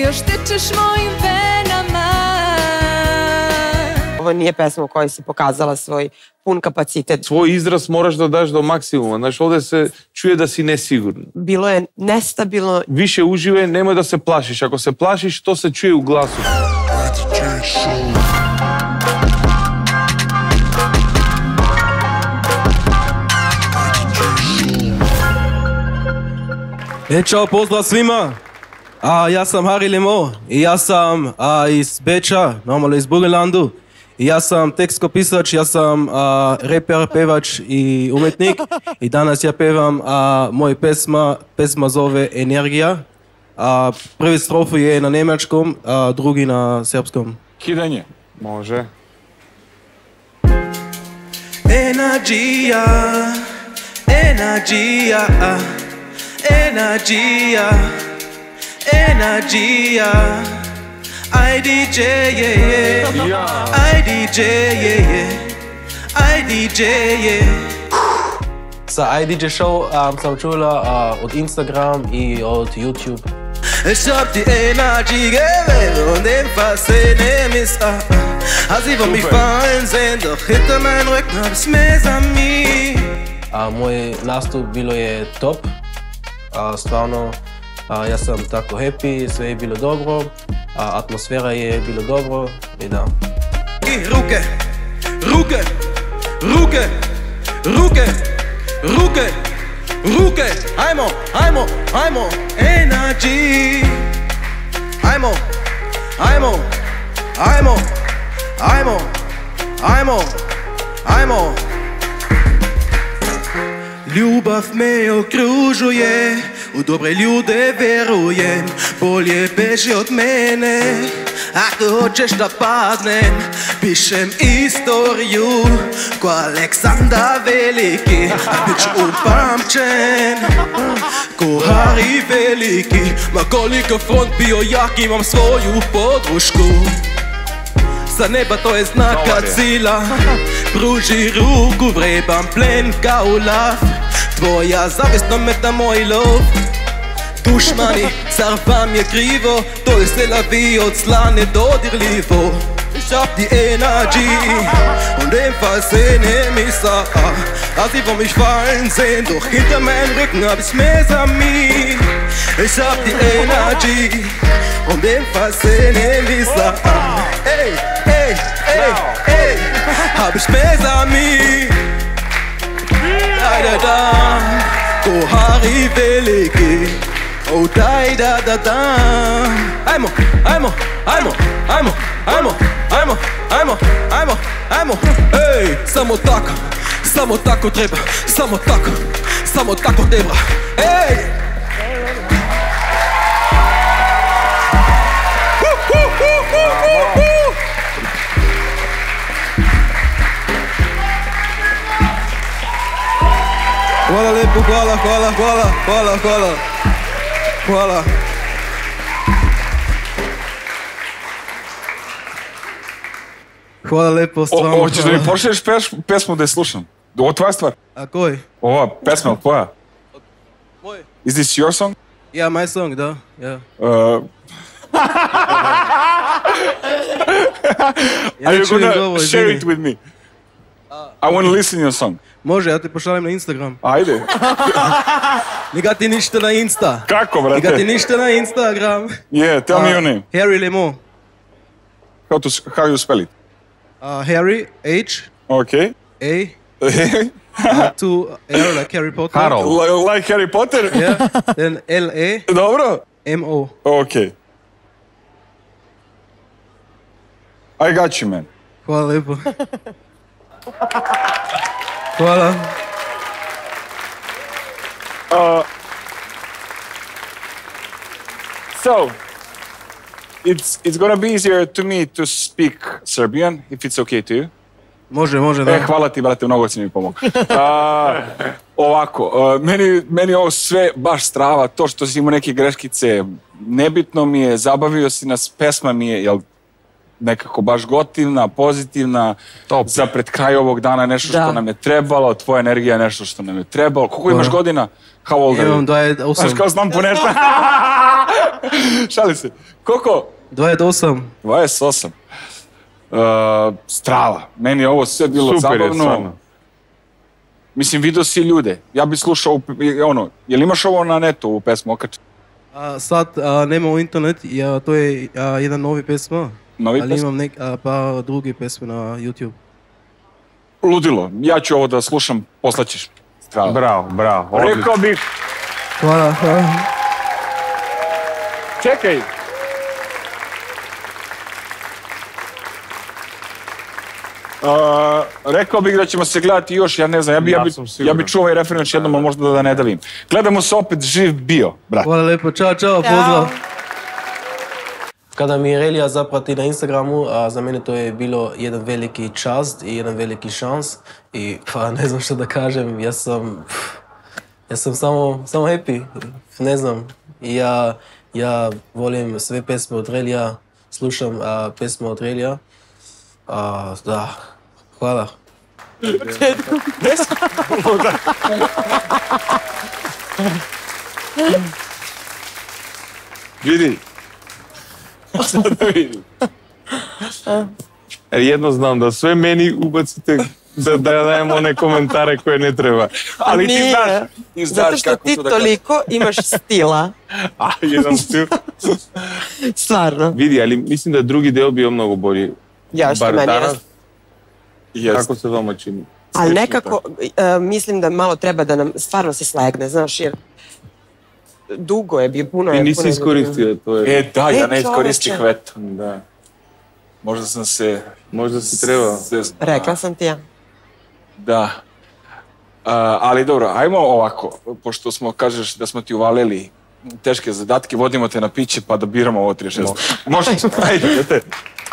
još tečeš mojim venama. Ovo nije pesma u kojoj si pokazala svoj pun kapacitet. Svoj izraz moraš da daš do maksimuma. Znaš, ovde se čuje da si nesigurno. Bilo je nestabilno. Više uživaj, nemoj da se plašiš. Ako se plašiš, to se čuje u glasu. Čao, pozdrav svima. Ja sam Harry Lemo i ja sam iz Beča, normalno iz Burgenlandu. I ja sam tekstopisač, ja sam reper, pevač i umetnik. I danas ja pevam moja pesma zove Energija. Prvi strofu je na njemačkom, drugi na srpskom. Kidanje. Može. Energija, energija, energija, energija. I DJ, yeah, yeah. I DJ, yeah, yeah. I DJ, yeah. Sa IDJ Show sam čula od Instagram i od YouTube. Ich hab die Energie gewählt und den Fascine ist als sie von mich fallen sehen, doch hinter meinem Rücken hab ich Mesami. Moj nastup bilo je top, stvarno ja sam tako happy, sve je bilo dobro, atmosfera je bilo dobro i da. I ruke, ruke, ruke, ruke, ruke, ruke, ajmo, ajmo, ajmo, energy, ajmo, ajmo, ajmo, ajmo, ajmo, ajmo. Ljubav me okružuje, u dobre ljude verujem, bolje beži od mene. Ako hoćeš da padnem, pišem istoriju ko Aleksandar Veliki, a bit ću upamćen ko Harry Veliki. Ma koliko front bio jak, imam svoju podršku. Sa neba to je znaka cilja, pruži ruku, vrebam plen kao lav. Tvoja zavist nameta moj lov. Dušmani, zar vam je krivo, to je se lavi od zla nedodirljivo. Ich hab die Energie und den Versehen mich sah, als sie von mich fallen sehen, doch hinter meinem Rücken hab ich Mesami. Ich hab die Energie und den Versehen mich sah, ey, ey, ey, ey, hab ich Mesami. Da da da, go Harry Veliki. Oh dai da da da. Ajmo, ajmo, ajmo, ajmo, ajmo, ajmo, ajmo, ajmo, ajmo. Ej, samo tako treba, samo tako treba. Ej! Hvala lepo, hvala, hvala, hvala, hvala, hvala. Hvala. Hvala lepo, stvarno. Hoćeš da mi pošliješ pesmu da je slušam? Ovo tvoja stvar? A koji? Ova pesma, tvoja? Moj. Is this your song? Yeah, my song, da. Yeah. Are you gonna share it with me? I want to listen to your song. Može, ja te pošaljem na Instagram. Ajde. Niga ti ništa na Insta. Kako, brate? Niga ti ništa na Instagram. Yeah, tell me your name. Harry Lemo. How you spell it? Harry, H. Okay. A. 2 L, like Harry Potter. Harold. Like Harry Potter? Yeah. Then L-A. Dobro. M-O. Okay. I got you, man. Hvala lepo. Hvala. So, it's gonna be easier to me to speak Serbian, if it's okay to you. Može, da. Hvala ti, brate, mnogo si mi pomogao. Ovako, meni ovo sve baš strava, to što si imao neke greškice, nebitno mi je, zabavio si nas, pesma mi je, jel, nekako baš gotivna, pozitivna, za pred kraj ovog dana nešto što nam je trebalo, tvoja energija je nešto što nam je trebalo. Koliko imaš godina? How old are you? Imam 28. Znaš kao znam po nešto. Šali se. Koliko? 28. 28. Strava. Meni je ovo sve bilo zabavno. Super je, stvarno. Mislim, vidio si ljude. Ja bih slušao, jel imaš ovo na netu, ovu pesmu okačiti? Sad nema u internet, to je jedan novi pesma. Novi ali imam pa drugi pesme na YouTube. Ludilo. Ja ću ovo da slušam, poslaćeš. Strava. Bravo. Rekao bih... Hvala. Čekaj. Rekao bih da ćemo se gledati još, ja ne znam, ja bi čuo ovaj referen još jednom, ali možda da ne davim. Gledamo se opet živ bio, brat. Hvala lepo, čao, pozdrav. Kada mi Relija zaprati na Instagramu, za mene to je bilo jedan veliki čast i jedan veliki šans. I pa ne znam što da kažem, ja sam samo happy, ne znam. I ja volim sve pesme od Relija, slušam pesme od Relija. Da, hvala. Vidi. Sad da vidim. Jedno znam, da sve meni ubacite da dajem one komentare koje ne treba. Ali ti znaš zato što ti toliko imaš stila. Jedan stil. Stvarno. Vidi, ali mislim da je drugi deo bio mnogo bolji. Ja što meni jest. Kako se vama čini? Ali nekako, mislim da malo treba da nam stvarno se slegne, znaš, jer dugo je bio, puno je. I nisi iskoristio to je. Da, ja ne iskoristih veto. Možda sam se... Možda si trebao. Rekla sam ti ja. Da. Ali dobro, ajmo ovako, pošto kažeš da smo ti uvalili teške zadatke, vodimo te na piće pa da biramo ovo 36. Možeš, ajde.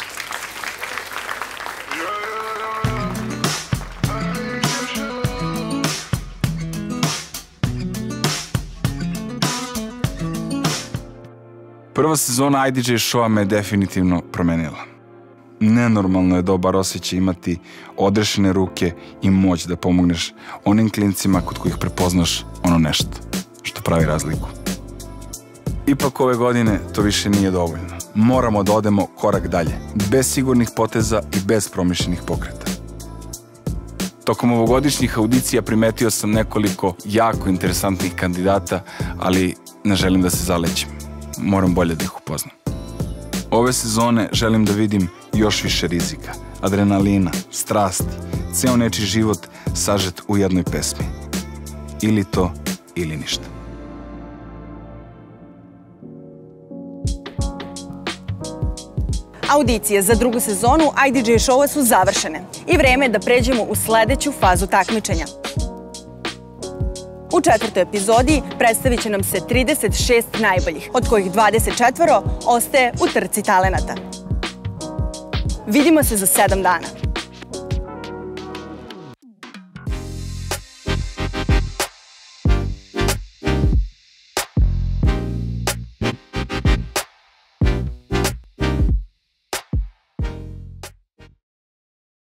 Prva sezona IDJ Showa me definitivno promenila. Nenormalno je dobar osjećaj imati odrešene ruke i moć da pomogneš onim klincima kod kojih prepoznaš ono nešto što pravi razliku. Ipak ove godine to više nije dovoljno. Moramo da odemo korak dalje, bez sigurnih poteza i bez promišljenih pokreta. Tokom ovogodišnjih audicija primetio sam nekoliko jako interesantnih kandidata, ali ne želim da se zalećem. Moram bolje da ih upoznam. Ove sezone želim da vidim još više rizika, adrenalina, strasti, ceo nečiji život sažet u jednoj pesmi. Ili to, ili ništa. Audicije za drugu sezonu IDJ Showa su završene i vreme je da pređemo u sledeću fazu takmičenja. U četvrtoj epizodi predstavit će nam se 36 najboljih, od kojih 24 ostaje u trci talenata. Vidimo se za 7 dana.